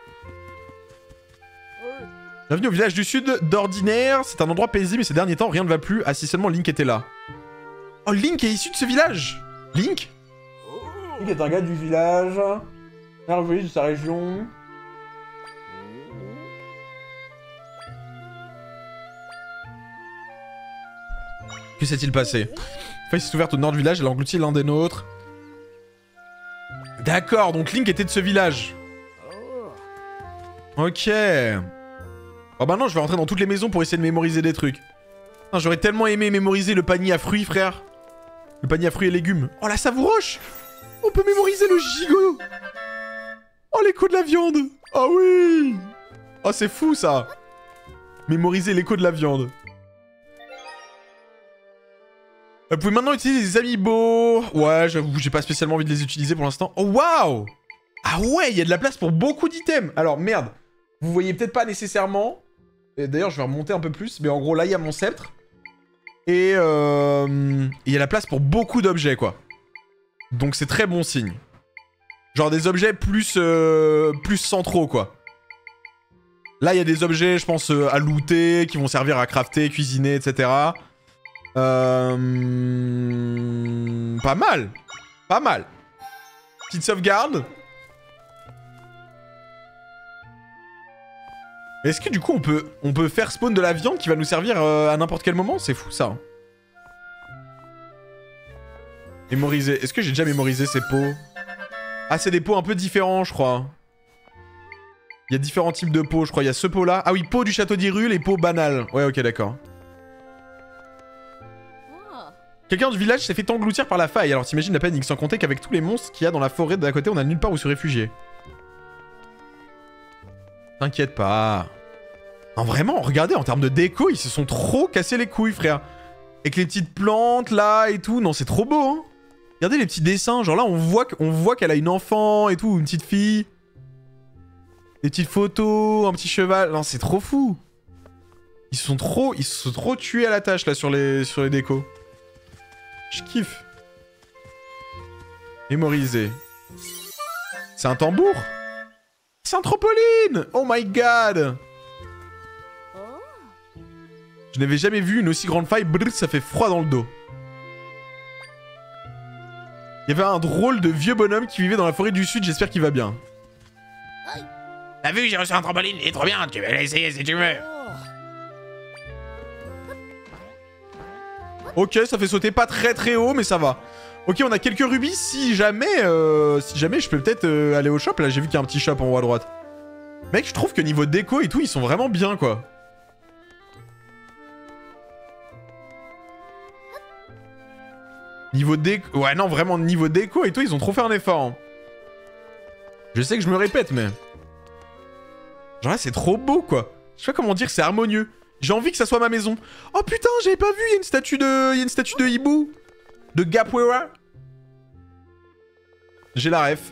Bienvenue au village du Sud d'ordinaire. C'est un endroit paisible, mais ces derniers temps, rien ne va plus. Ah, si seulement Link était là. Oh, Link est issu de ce village. Link? Link est un gars du village. Merveilleux de sa région. Que s'est-il passé? Faille s'est ouverte au nord du village, elle a englouti l'un des nôtres. D'accord, donc Link était de ce village. Ok. Oh bah non, je vais rentrer dans toutes les maisons pour essayer de mémoriser des trucs. J'aurais tellement aimé mémoriser le panier à fruits, frère. Le panier à fruits et légumes. Oh, la savouroche. On peut mémoriser le gigot. Oh, l'écho de la viande. Oh oui. Oh, c'est fou, ça. Mémoriser l'écho de la viande. Vous pouvez maintenant utiliser des amiibo. Ouais, j'avoue, j'ai pas spécialement envie de les utiliser pour l'instant. Oh, waouh. Ah ouais, il y a de la place pour beaucoup d'items. Alors, merde. Vous voyez peut-être pas nécessairement. Et d'ailleurs, je vais remonter un peu plus. Mais en gros, là, il y a mon sceptre. Et euh, il y a la place pour beaucoup d'objets, quoi. Donc, c'est très bon signe. Genre des objets plus, euh, plus centraux, quoi. Là, il y a des objets, je pense, euh, à looter, qui vont servir à crafter, cuisiner, et cetera. Euh... Pas mal. Pas mal. Petite sauvegarde. Est-ce que du coup, on peut, on peut faire spawn de la viande qui va nous servir euh, à n'importe quel moment? C'est fou, ça. Mémoriser. Est-ce que j'ai déjà mémorisé ces pots? Ah, c'est des pots un peu différents, je crois. Il y a différents types de pots, je crois. Il y a ce pot-là. Ah oui, pot du château d'Hyrule et pot banal. Ouais, ok, d'accord. Quelqu'un du village s'est fait engloutir par la faille. Alors t'imagines la panique, sans compter qu'avec tous les monstres qu'il y a dans la forêt d'à côté, on a nulle part où se réfugier. T'inquiète pas. Non, vraiment, regardez, en termes de déco, ils se sont trop cassés les couilles, frère. Avec les petites plantes, là, et tout. Non, c'est trop beau, hein. Regardez les petits dessins. Genre là, on voit qu'elle a une enfant et tout, une petite fille. Des petites photos, un petit cheval. Non, c'est trop fou. Ils se sont trop, ils se sont trop tués à la tâche, là, sur les, sur les décos. Je kiffe. Mémoriser. C'est un tambour? C'est un trampoline! Oh my god! Je n'avais jamais vu une aussi grande faille. Brrr, ça fait froid dans le dos. Il y avait un drôle de vieux bonhomme qui vivait dans la forêt du sud. J'espère qu'il va bien. T'as vu, j'ai reçu un trampoline, il est trop bien, tu vas l'essayer si tu veux. Ok, ça fait sauter pas très très haut, mais ça va. Ok, on a quelques rubis. Si jamais, euh, si jamais, je peux peut-être euh, aller au shop. Là, j'ai vu qu'il y a un petit shop en haut à droite. Mec, je trouve que niveau déco et tout, ils sont vraiment bien, quoi. Niveau déco... Ouais, non, vraiment, niveau déco et tout, ils ont trop fait un effort. Hein. Je sais que je me répète, mais... Genre là, c'est trop beau, quoi. Je sais pas comment dire, c'est harmonieux. J'ai envie que ça soit ma maison. Oh putain, j'avais pas vu, il y a une statue de... Il y a une statue de hibou. De Gapwera. J'ai la ref.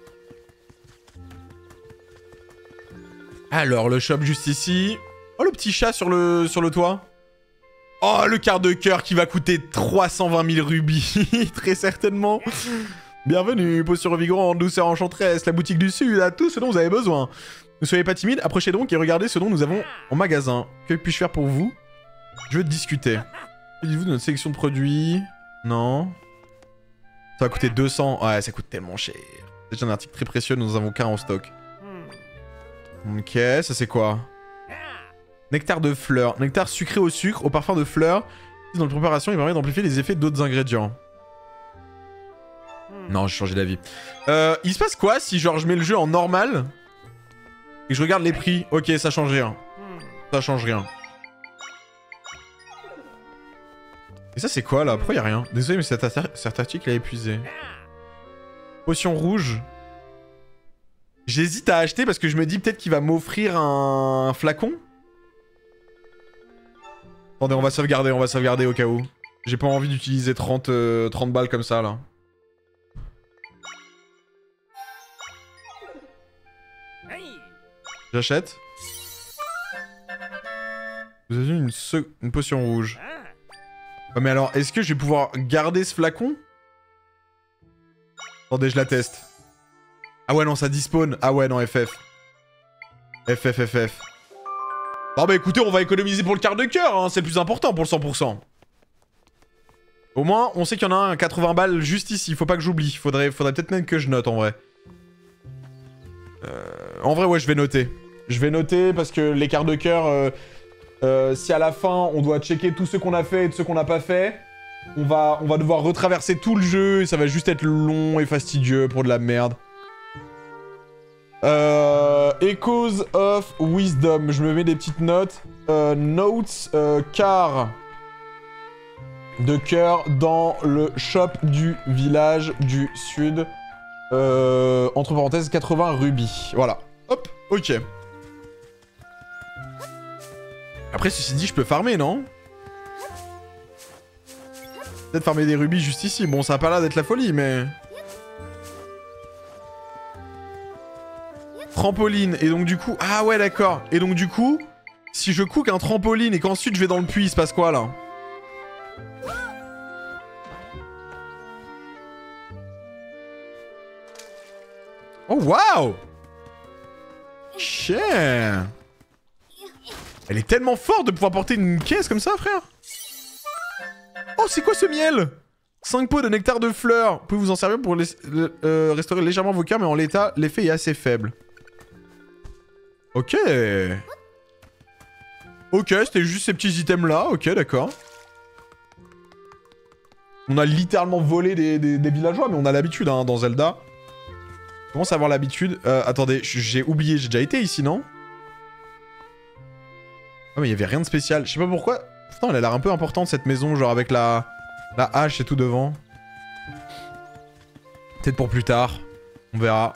Alors, le shop juste ici. Oh, le petit chat sur le, sur le toit. Oh, le quart de cœur qui va coûter trois cent vingt mille rubis. Très certainement. Bienvenue, potion revigorante, douceur enchanteresse, la boutique du sud, à tout ce dont vous avez besoin. Ne soyez pas timide, approchez donc et regardez ce dont nous avons en magasin. Que puis-je faire pour vous? Je veux discuter. Que dites-vous de notre sélection de produits? Non. Ça va coûter deux cents. Ouais, ça coûte tellement cher. C'est déjà un article très précieux, nous en avons qu'un en stock. Ok, ça c'est quoi? Nectar de fleurs. Nectar sucré au sucre, au parfum de fleurs. Dans la préparation, il permet d'amplifier les effets d'autres ingrédients. Non, j'ai changé d'avis. Euh, il se passe quoi si genre je mets le jeu en normal et que je regarde les prix? Ok, ça change rien. Ça change rien. Et ça c'est quoi là? Pourquoi y'a rien? Désolé mais cet, cet article est épuisé. Potion rouge. J'hésite à acheter parce que je me dis peut-être qu'il va m'offrir un... un flacon. Attendez, on va sauvegarder, on va sauvegarder au cas où. J'ai pas envie d'utiliser trente, euh, trente balles comme ça là. J'achète. Vous avez une, une potion rouge. Ouais, mais alors, est-ce que je vais pouvoir garder ce flacon? Attendez, je la teste. Ah ouais, non, ça despawn. Ah ouais, non, F F. F F, F F. Bon bah écoutez, on va économiser pour le quart de cœur, hein. C'est le plus important pour le cent pour cent. Au moins, on sait qu'il y en a un à quatre-vingts balles juste ici. Faut pas que j'oublie. Faudrait, faudrait peut-être même que je note, en vrai. Euh, en vrai, ouais, je vais noter. Je vais noter parce que les quarts de cœur... Euh, euh, si à la fin, on doit checker tous ceux qu'on a fait et ceux qu'on n'a pas fait, on va, on va devoir retraverser tout le jeu et ça va juste être long et fastidieux pour de la merde. Euh, Echoes of Wisdom. Je me mets des petites notes. Euh, notes, euh, quart de cœur dans le shop du village du sud. Euh, entre parenthèses, quatre-vingts rubis. Voilà. Hop, ok. Après, ceci dit, je peux farmer, non? Peut-être farmer des rubis juste ici. Bon, ça a pas l'air d'être la folie, mais... Trampoline. Et donc, du coup... Ah ouais, d'accord. Et donc, du coup, si je cook un trampoline et qu'ensuite je vais dans le puits, il se passe quoi, là? Oh, waouh! Chien! Elle est tellement forte de pouvoir porter une caisse comme ça, frère! Oh, c'est quoi ce miel? cinq pots de nectar de fleurs. Vous pouvez vous en servir pour les, euh, restaurer légèrement vos cœurs, mais en l'état, l'effet est assez faible. Ok. Ok, c'était juste ces petits items-là. Ok, d'accord. On a littéralement volé des, des, des villageois, mais on a l'habitude hein, dans Zelda. On commence à avoir l'habitude. Euh, attendez, j'ai oublié, j'ai déjà été ici, non? Ah, mais il y avait rien de spécial. Je sais pas pourquoi. Putain, elle a l'air un peu importante cette maison, genre avec la... La hache et tout devant. Peut-être pour plus tard. On verra.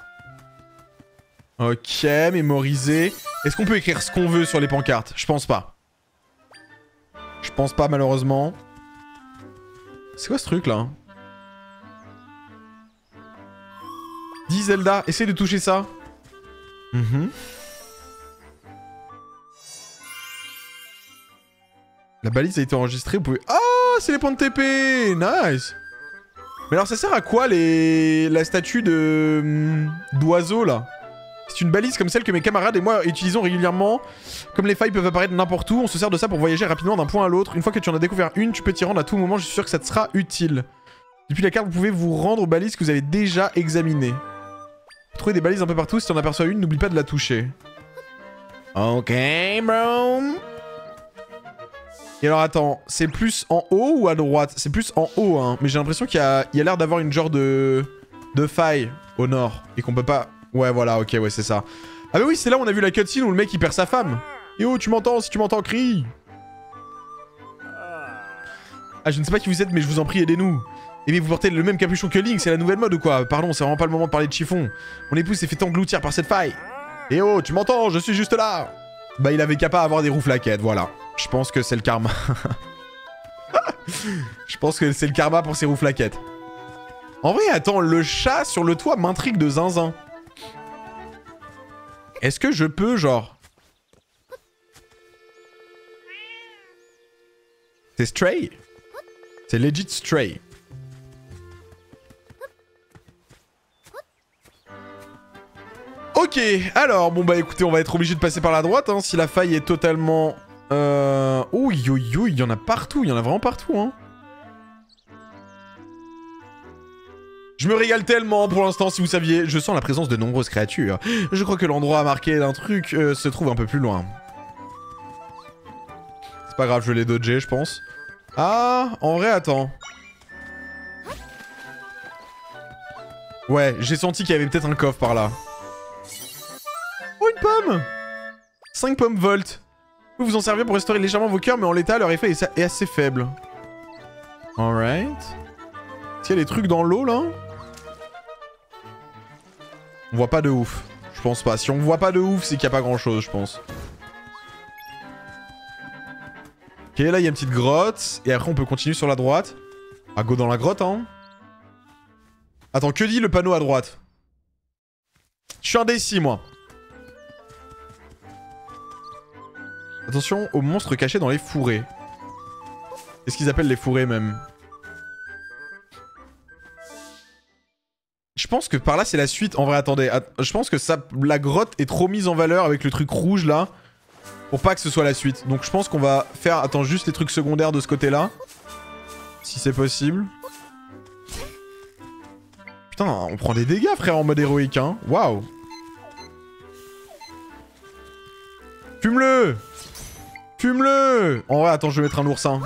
Ok, mémoriser. Est-ce qu'on peut écrire ce qu'on veut sur les pancartes? Je pense pas. Je pense pas, malheureusement. C'est quoi ce truc, là? Dis Zelda, essaye de toucher ça. Mm-hmm. La balise a été enregistrée, vous pouvez... Oh, c'est les points de T P! Nice! Mais alors ça sert à quoi les... la statue de... d'oiseau là? C'est une balise comme celle que mes camarades et moi utilisons régulièrement. Comme les failles peuvent apparaître n'importe où, on se sert de ça pour voyager rapidement d'un point à l'autre. Une fois que tu en as découvert une, tu peux t'y rendre à tout moment, je suis sûr que ça te sera utile. Depuis la carte, vous pouvez vous rendre aux balises que vous avez déjà examinées. Trouvez des balises un peu partout, si tu en aperçois une, n'oublie pas de la toucher. Ok, bro. Et alors attends, c'est plus en haut ou à droite? C'est plus en haut, hein. Mais j'ai l'impression qu'il y a l'air d'avoir une genre de... de faille au nord. Et qu'on peut pas... Ouais, voilà, ok, ouais, c'est ça. Ah bah oui, c'est là où on a vu la cutscene où le mec il perd sa femme. Et oh, tu m'entends? Si tu m'entends, crie. Ah, je ne sais pas qui vous êtes, mais je vous en prie, aidez-nous. Et mais vous portez le même capuchon que Link, c'est la nouvelle mode ou quoi? Pardon, c'est vraiment pas le moment de parler de chiffon. Mon épouse s'est fait engloutir par cette faille. Et oh, tu m'entends? Je suis juste là. Bah, il avait qu'à pas avoir des rouflaquettes, voilà. Je pense que c'est le karma. Je pense que c'est le karma pour ces rouflaquettes. En vrai, attends, le chat sur le toit m'intrigue de zinzin. Est-ce que je peux, genre... C'est Stray? C'est legit Stray. Ok, alors, bon bah écoutez, on va être obligé de passer par la droite, hein, si la faille est totalement... Euh... Oh, yo, yo, il y en a partout, il y en a vraiment partout, hein. Je me régale tellement pour l'instant, si vous saviez. Je sens la présence de nombreuses créatures. Je crois que l'endroit marqué d'un truc euh, se trouve un peu plus loin. C'est pas grave, je vais les dodger, je pense. Ah, en vrai, attends. Ouais, j'ai senti qu'il y avait peut-être un coffre par là. Oh, une pomme! cinq pommes volt. Vous pouvez vous en servir pour restaurer légèrement vos cœurs, mais en l'état, leur effet est assez faible. Alright. Est-ce qu'il y a des trucs dans l'eau, là? On voit pas de ouf. Je pense pas. Si on voit pas de ouf, c'est qu'il y a pas grand-chose, je pense. Ok, là, il y a une petite grotte. Et après, on peut continuer sur la droite. Ah, go dans la grotte, hein. Attends, que dit le panneau à droite? Je suis indécis, moi. Attention aux monstres cachés dans les fourrés. Qu'est-ce qu'ils appellent les fourrés, même? Je pense que par là, c'est la suite. En vrai, attendez. Je pense que ça, la grotte est trop mise en valeur avec le truc rouge, là. Pour pas que ce soit la suite. Donc, je pense qu'on va faire... Attends, juste les trucs secondaires de ce côté-là. Si c'est possible. Putain, on prend des dégâts, frère, en mode héroïque, hein. Waouh. Fume-le! Fume-le! En vrai, attends, je vais mettre un oursin.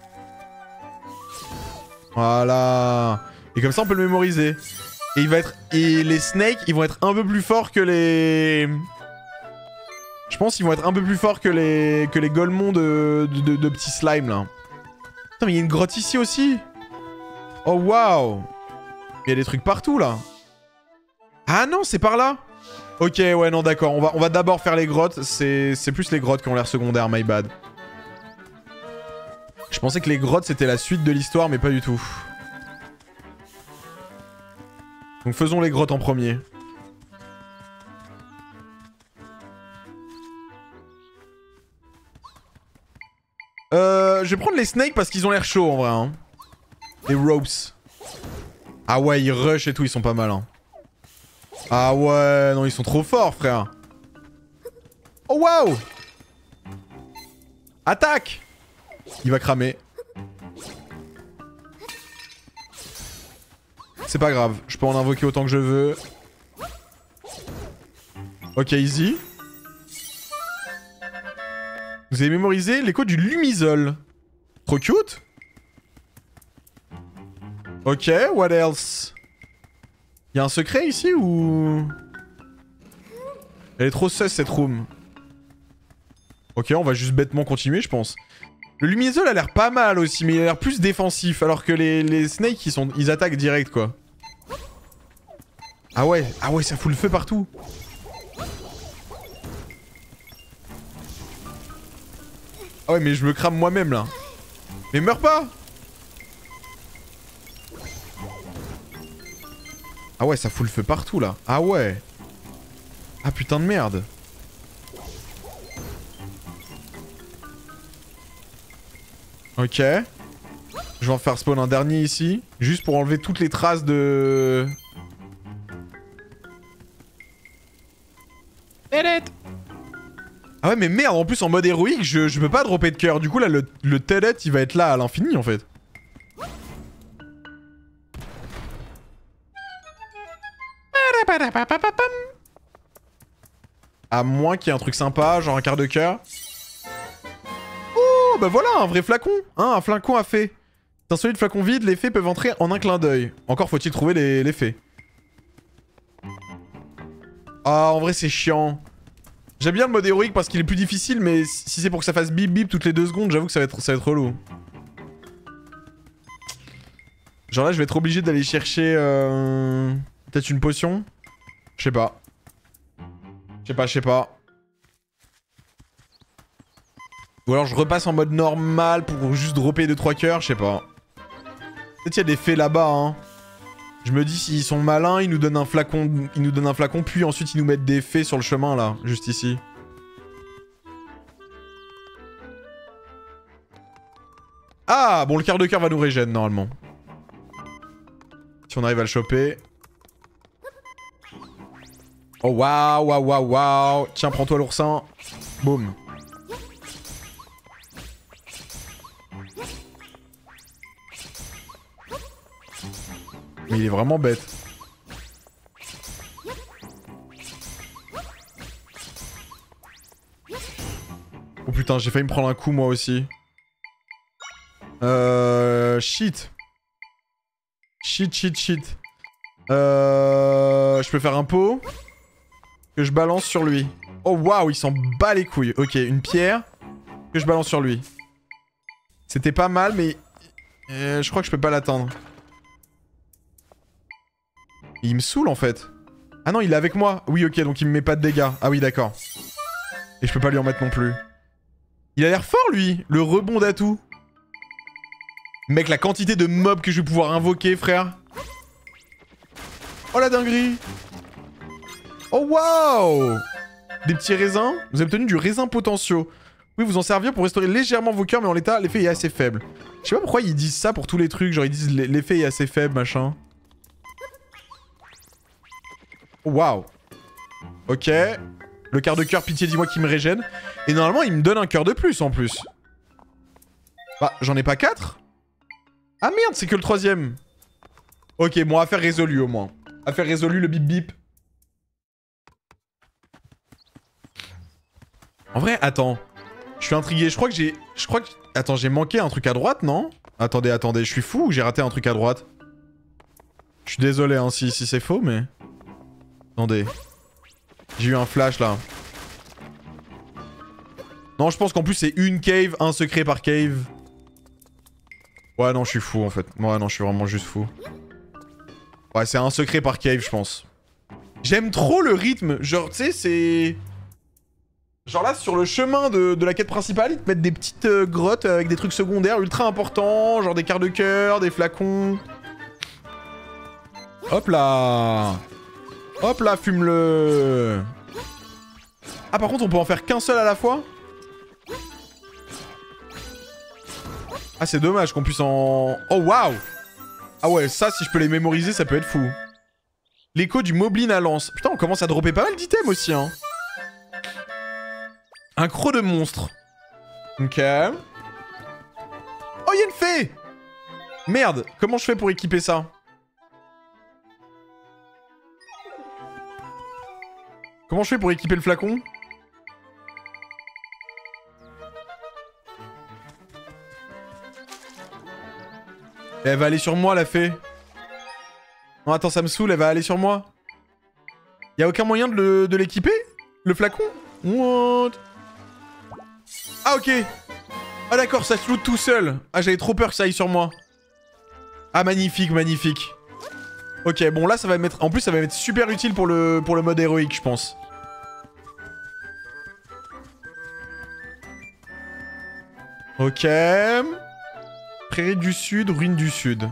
Voilà. Et comme ça, on peut le mémoriser. Et il va être... Et les snakes, ils vont être un peu plus forts que les... Je pense qu'ils vont être un peu plus forts que les... Que les golemons de... De, de, de petits slimes, là. Putain, mais il y a une grotte ici aussi. Oh, waouh. Il y a des trucs partout, là. Ah non, c'est par là. Ok, ouais, non, d'accord. On va, on va d'abord faire les grottes. C'est plus les grottes qui ont l'air secondaires, my bad. Je pensais que les grottes, c'était la suite de l'histoire, mais pas du tout. Donc faisons les grottes en premier. Euh, je vais prendre les snakes parce qu'ils ont l'air chauds en vrai. Hein. Les ropes. Ah ouais, ils rush et tout, ils sont pas mal. Hein. Ah ouais, non, ils sont trop forts, frère. Oh, waouh! Attaque! Il va cramer. C'est pas grave, je peux en invoquer autant que je veux. Ok, easy. Vous avez mémorisé l'écho du Lumisol. Trop cute. Ok, what else? Y'a un secret ici ou... Elle est trop sus cette room. Ok, on va juste bêtement continuer, je pense. Le Lumisol a l'air pas mal aussi, mais il a l'air plus défensif, alors que les, les snakes, ils, sont, ils attaquent direct, quoi. Ah ouais, ah ouais, ça fout le feu partout. Ah ouais, mais je me crame moi-même, là. Mais meurs pas! Ah ouais, ça fout le feu partout, là. Ah ouais. Ah putain de merde. Ok. Je vais en faire spawn un dernier ici. Juste pour enlever toutes les traces de... Ah ouais mais merde, en plus en mode héroïque, je, je peux pas dropper de cœur. Du coup là, le, le Telet, il va être là à l'infini en fait. À moins qu'il y ait un truc sympa, genre un quart de cœur. Oh bah voilà, un vrai flacon. Hein, un flacon à fée. C'est un solide flacon vide, les fées peuvent entrer en un clin d'œil. Encore faut-il trouver les, les fées. Ah, en vrai c'est chiant. J'aime bien le mode héroïque parce qu'il est plus difficile, mais si c'est pour que ça fasse bip bip toutes les deux secondes, j'avoue que ça va être, ça va être relou. Genre là, je vais être obligé d'aller chercher... Euh... Peut-être une potion? Je sais pas. Je sais pas, je sais pas. Ou alors je repasse en mode normal pour juste dropper deux trois cœurs, je sais pas. Peut-être qu'il y a des fées là-bas, hein. Je me dis, s'ils sont malins, ils nous donnent un flacon, ils nous donnent un flacon, puis ensuite ils nous mettent des fées sur le chemin, là, juste ici. Ah, bon, le quart de cœur va nous régène, normalement. Si on arrive à le choper. Oh, waouh, waouh, waouh, waouh. Tiens, prends-toi l'oursin. Boum. Mais il est vraiment bête. Oh putain, j'ai failli me prendre un coup moi aussi. Euh... Shit. Shit, shit, shit. Euh... Je peux faire un pot que je balance sur lui. Oh waouh, il s'en bat les couilles. Ok, une pierre que je balance sur lui. C'était pas mal, mais... Euh, je crois que je peux pas l'atteindre. Il me saoule en fait. Ah non, il est avec moi. Oui, ok, donc il me met pas de dégâts. Ah oui, d'accord. Et je peux pas lui en mettre non plus. Il a l'air fort, lui, le rebond d'atout. Mec, la quantité de mobs que je vais pouvoir invoquer, frère. Oh la dinguerie. Oh waouh. Des petits raisins. Vous avez obtenu du raisin potentiaux. Oui, vous en servir pour restaurer légèrement vos cœurs, mais en l'état, l'effet est assez faible. Je sais pas pourquoi ils disent ça pour tous les trucs. Genre, ils disent l'effet est assez faible, machin. Waouh. Ok. Le quart de cœur, pitié, dis-moi qu'il me régène. Et normalement, il me donne un cœur de plus, en plus. Bah, j'en ai pas quatre? Ah merde, c'est que le troisième. Ok, bon, affaire résolue, au moins. Affaire résolue, le bip bip. En vrai, attends. Je suis intrigué. Je crois que j'ai... Je crois que... Attends, j'ai manqué un truc à droite, non? Attendez, attendez. Je suis fou ou j'ai raté un truc à droite? Je suis désolé, hein, si, si c'est faux, mais... Attendez. J'ai eu un flash, là. Non, je pense qu'en plus, c'est une cave, un secret par cave. Ouais, non, je suis fou, en fait. Ouais, non, je suis vraiment juste fou. Ouais, c'est un secret par cave, je pense. J'aime trop le rythme. Genre, tu sais, c'est... Genre là, sur le chemin de, de la quête principale, ils te mettent des petites euh, grottes avec des trucs secondaires ultra importants. Genre des quarts de cœur, des flacons. Hop là. Hop là, fume-le. Ah, par contre, on peut en faire qu'un seul à la fois? Ah, c'est dommage qu'on puisse en... Oh, waouh. Ah ouais, ça, si je peux les mémoriser, ça peut être fou. L'écho du Moblin à lance. Putain, on commence à dropper pas mal d'items aussi, hein. Un croc de monstre. Ok. Oh, il y a une fée! Merde, comment je fais pour équiper ça? Comment je fais pour équiper le flacon? Elle va aller sur moi, la fée. Non, attends, ça me saoule, elle va aller sur moi. Y'a aucun moyen de l'équiper? Le flacon? What? Ah, ok. Ah, d'accord, ça se loot tout seul. Ah, j'avais trop peur que ça aille sur moi. Ah, magnifique, magnifique. Ok, bon, là, ça va mettre... En plus, ça va être super utile pour le, pour le mode héroïque, je pense. Ok. Prairie du Sud, ruine du Sud.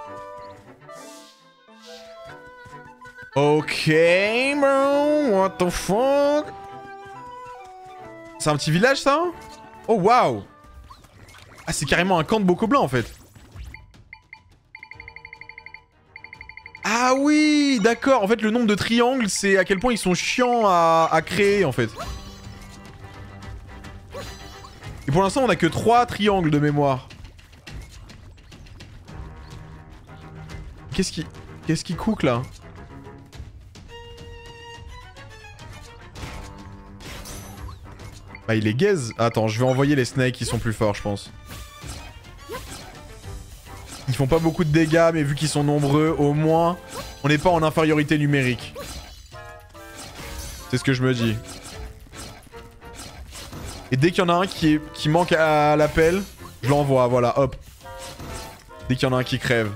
Ok, bro. What the fuck? C'est un petit village, ça? Oh, waouh. Ah, c'est carrément un camp de bokoblins, en fait. Ah oui, d'accord. En fait, le nombre de triangles, c'est à quel point ils sont chiants à, à créer, en fait. Et pour l'instant, on a que trois triangles de mémoire. Qu'est-ce qui... Qu'est-ce qui cook, là? Bah, il est gaze. Attends, je vais envoyer les snakes qui sont plus forts, je pense. Ils font pas beaucoup de dégâts, mais vu qu'ils sont nombreux, au moins, on n'est pas en infériorité numérique. C'est ce que je me dis. Et dès qu'il y en a un qui, est, qui manque à l'appel, je l'envoie, voilà, hop. Dès qu'il y en a un qui crève.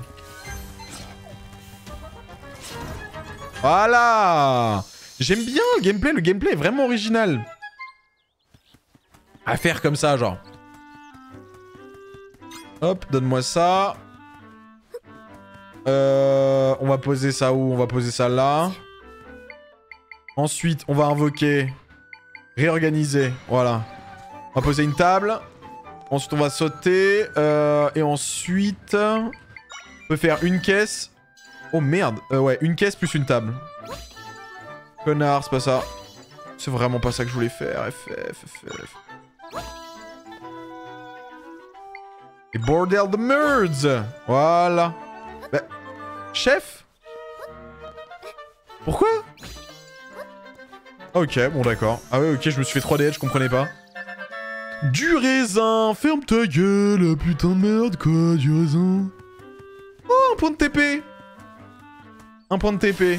Voilà! J'aime bien le gameplay, le gameplay est vraiment original. À faire comme ça, genre. Hop, donne-moi ça. Euh, on va poser ça où? On va poser ça là. Ensuite, on va invoquer. Réorganiser, voilà. On va poser une table. Ensuite, on va sauter. Euh, et ensuite... On peut faire une caisse. Oh merde. Euh, ouais, une caisse plus une table. Connard, c'est pas ça. C'est vraiment pas ça que je voulais faire. F F, F F. Et bordel de merds. Voilà. Bah, chef? Pourquoi? Ok, bon d'accord. Ah ouais, ok, je me suis fait trois D, je comprenais pas. Du raisin, ferme ta gueule, putain de merde, quoi, du raisin. Oh, un point de T P. Un point de T P.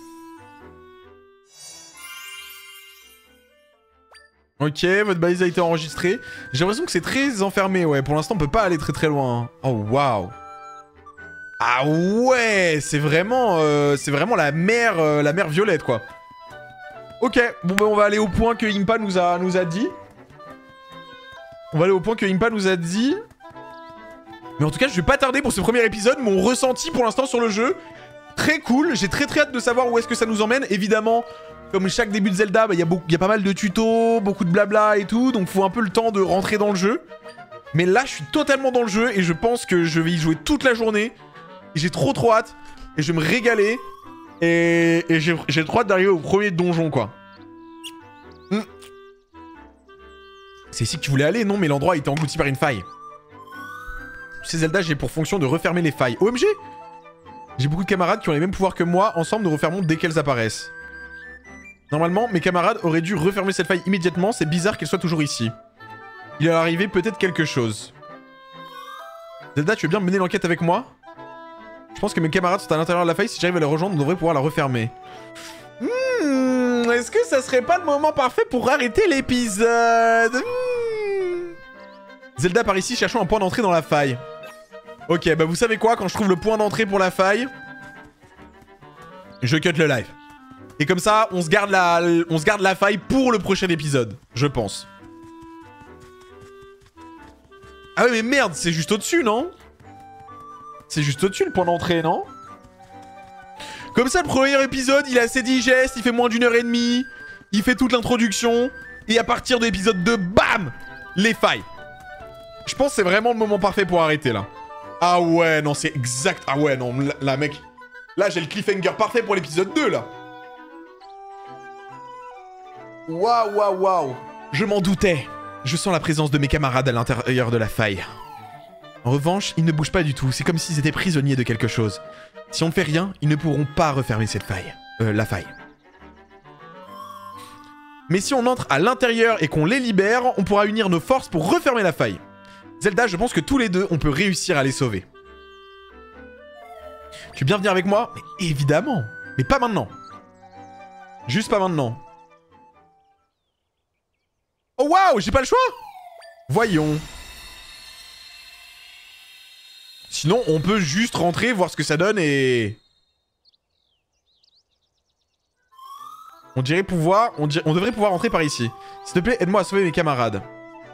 Ok, votre balise a été enregistrée. J'ai l'impression que c'est très enfermé, ouais. Pour l'instant, on peut pas aller très très loin. Oh, waouh. Ah ouais, c'est vraiment, euh, c'est vraiment la mer, euh, la mer violette, quoi. Ok, bon ben on va aller au point que Impa nous a, nous a dit. On va aller au point que Impa nous a dit. Mais en tout cas, je vais pas tarder pour ce premier épisode. Mon ressenti pour l'instant sur le jeu, très cool. J'ai très très hâte de savoir où est-ce que ça nous emmène. Évidemment, comme chaque début de Zelda, il bah, y, y a pas mal de tutos, beaucoup de blabla et tout. Donc faut un peu le temps de rentrer dans le jeu. Mais là, je suis totalement dans le jeu et je pense que je vais y jouer toute la journée. J'ai trop trop hâte. Et je vais me régaler. Et, et j'ai trop hâte d'arriver au premier donjon, quoi. Mm. C'est ici que tu voulais aller? Non, mais l'endroit a été englouti par une faille. Ces Zelda, j'ai pour fonction de refermer les failles. O M G! J'ai beaucoup de camarades qui ont les mêmes pouvoirs que moi. Ensemble, nous refermons dès qu'elles apparaissent. Normalement, mes camarades auraient dû refermer cette faille immédiatement. C'est bizarre qu'elle soit toujours ici. Il est arrivé peut-être quelque chose. Zelda, tu veux bien mener l'enquête avec moi? Je pense que mes camarades sont à l'intérieur de la faille. Si j'arrive à les rejoindre, on devrait pouvoir la refermer. Hmm, est-ce que ça serait pas le moment parfait pour arrêter l'épisode? hmm. Zelda par ici, cherchons un point d'entrée dans la faille. Ok, bah vous savez quoi? Quand je trouve le point d'entrée pour la faille, je cut le live. Et comme ça, on se garde la, on se garde la faille pour le prochain épisode, je pense. Ah ouais, mais merde, c'est juste au-dessus, non? C'est juste au-dessus le point d'entrée, non? Comme ça, le premier épisode, il est assez digeste, il fait moins d'une heure et demie, il fait toute l'introduction, et à partir de l'épisode deux, bam! Les failles. Je pense que c'est vraiment le moment parfait pour arrêter, là. Ah ouais, non, c'est exact. Ah ouais, non, là, mec. Là, j'ai le cliffhanger parfait pour l'épisode deux, là. Waouh, waouh, waouh. Je m'en doutais. Je sens la présence de mes camarades à l'intérieur de la faille. En revanche, ils ne bougent pas du tout. C'est comme s'ils étaient prisonniers de quelque chose. Si on ne fait rien, ils ne pourront pas refermer cette faille. Euh, la faille. Mais si on entre à l'intérieur et qu'on les libère, on pourra unir nos forces pour refermer la faille. Zelda, je pense que tous les deux, on peut réussir à les sauver. Tu veux bien venir avec moi? Mais évidemment. Mais pas maintenant. Juste pas maintenant. Oh waouh, j'ai pas le choix. Voyons. Sinon, on peut juste rentrer, voir ce que ça donne et... On dirait pouvoir... On, dirait, on devrait pouvoir rentrer par ici. S'il te plaît, aide-moi à sauver mes camarades.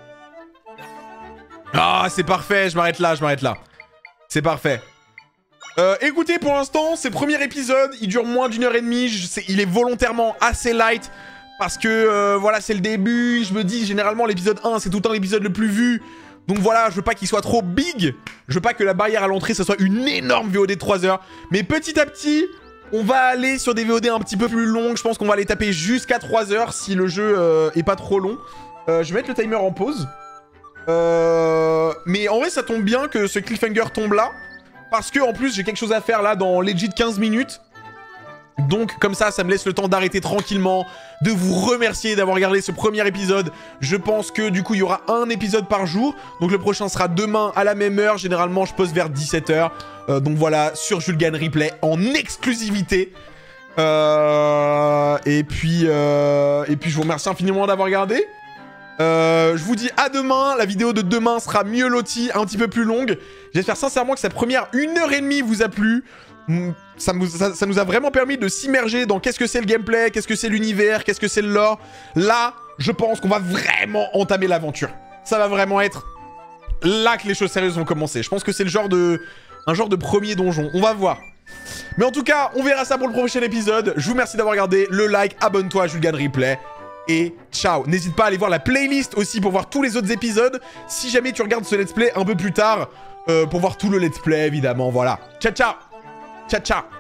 Ah, c'est parfait, je m'arrête là, je m'arrête là. C'est parfait. Euh, écoutez, pour l'instant, c'est le premier épisode. Il dure moins d'une heure et demie. Je sais, il est volontairement assez light. Parce que, euh, voilà, c'est le début. Je me dis, généralement, l'épisode un, c'est tout le temps l'épisode le plus vu. Donc voilà, je veux pas qu'il soit trop big. Je veux pas que la barrière à l'entrée, ça soit une énorme V O D de trois heures. Mais petit à petit, on va aller sur des V O D un petit peu plus longues. Je pense qu'on va les taper jusqu'à trois heures si le jeu euh, est pas trop long. Euh, je vais mettre le timer en pause. Euh... Mais en vrai, ça tombe bien que ce cliffhanger tombe là. Parce que, en plus, j'ai quelque chose à faire là dans legit quinze minutes. Donc, comme ça, ça me laisse le temps d'arrêter tranquillement, de vous remercier d'avoir regardé ce premier épisode. Je pense que, du coup, il y aura un épisode par jour. Donc, le prochain sera demain à la même heure. Généralement, je poste vers dix-sept heures. Euh, donc, voilà, sur Julgan Replay, en exclusivité. Euh... Et puis, euh... Et puis, je vous remercie infiniment d'avoir regardé. Euh, je vous dis à demain. La vidéo de demain sera mieux lotie, un petit peu plus longue. J'espère sincèrement que cette première une heure et demie vous a plu. Ça, nous, ça, ça nous a vraiment permis de s'immerger dans qu'est-ce que c'est le gameplay, qu'est-ce que c'est l'univers, qu'est-ce que c'est le lore. Là, je pense qu'on va vraiment entamer l'aventure. Ça va vraiment être là que les choses sérieuses vont commencer. Je pense que c'est le genre de... un genre de premier donjon. On va voir. Mais en tout cas, on verra ça pour le prochain épisode. Je vous remercie d'avoir regardé. Le like, abonne-toi à Julgan Replay. Et ciao. N'hésite pas à aller voir la playlist aussi pour voir tous les autres épisodes. Si jamais tu regardes ce let's play un peu plus tard, euh, pour voir tout le let's play, évidemment. Voilà. Ciao, ciao. Ciao, ciao.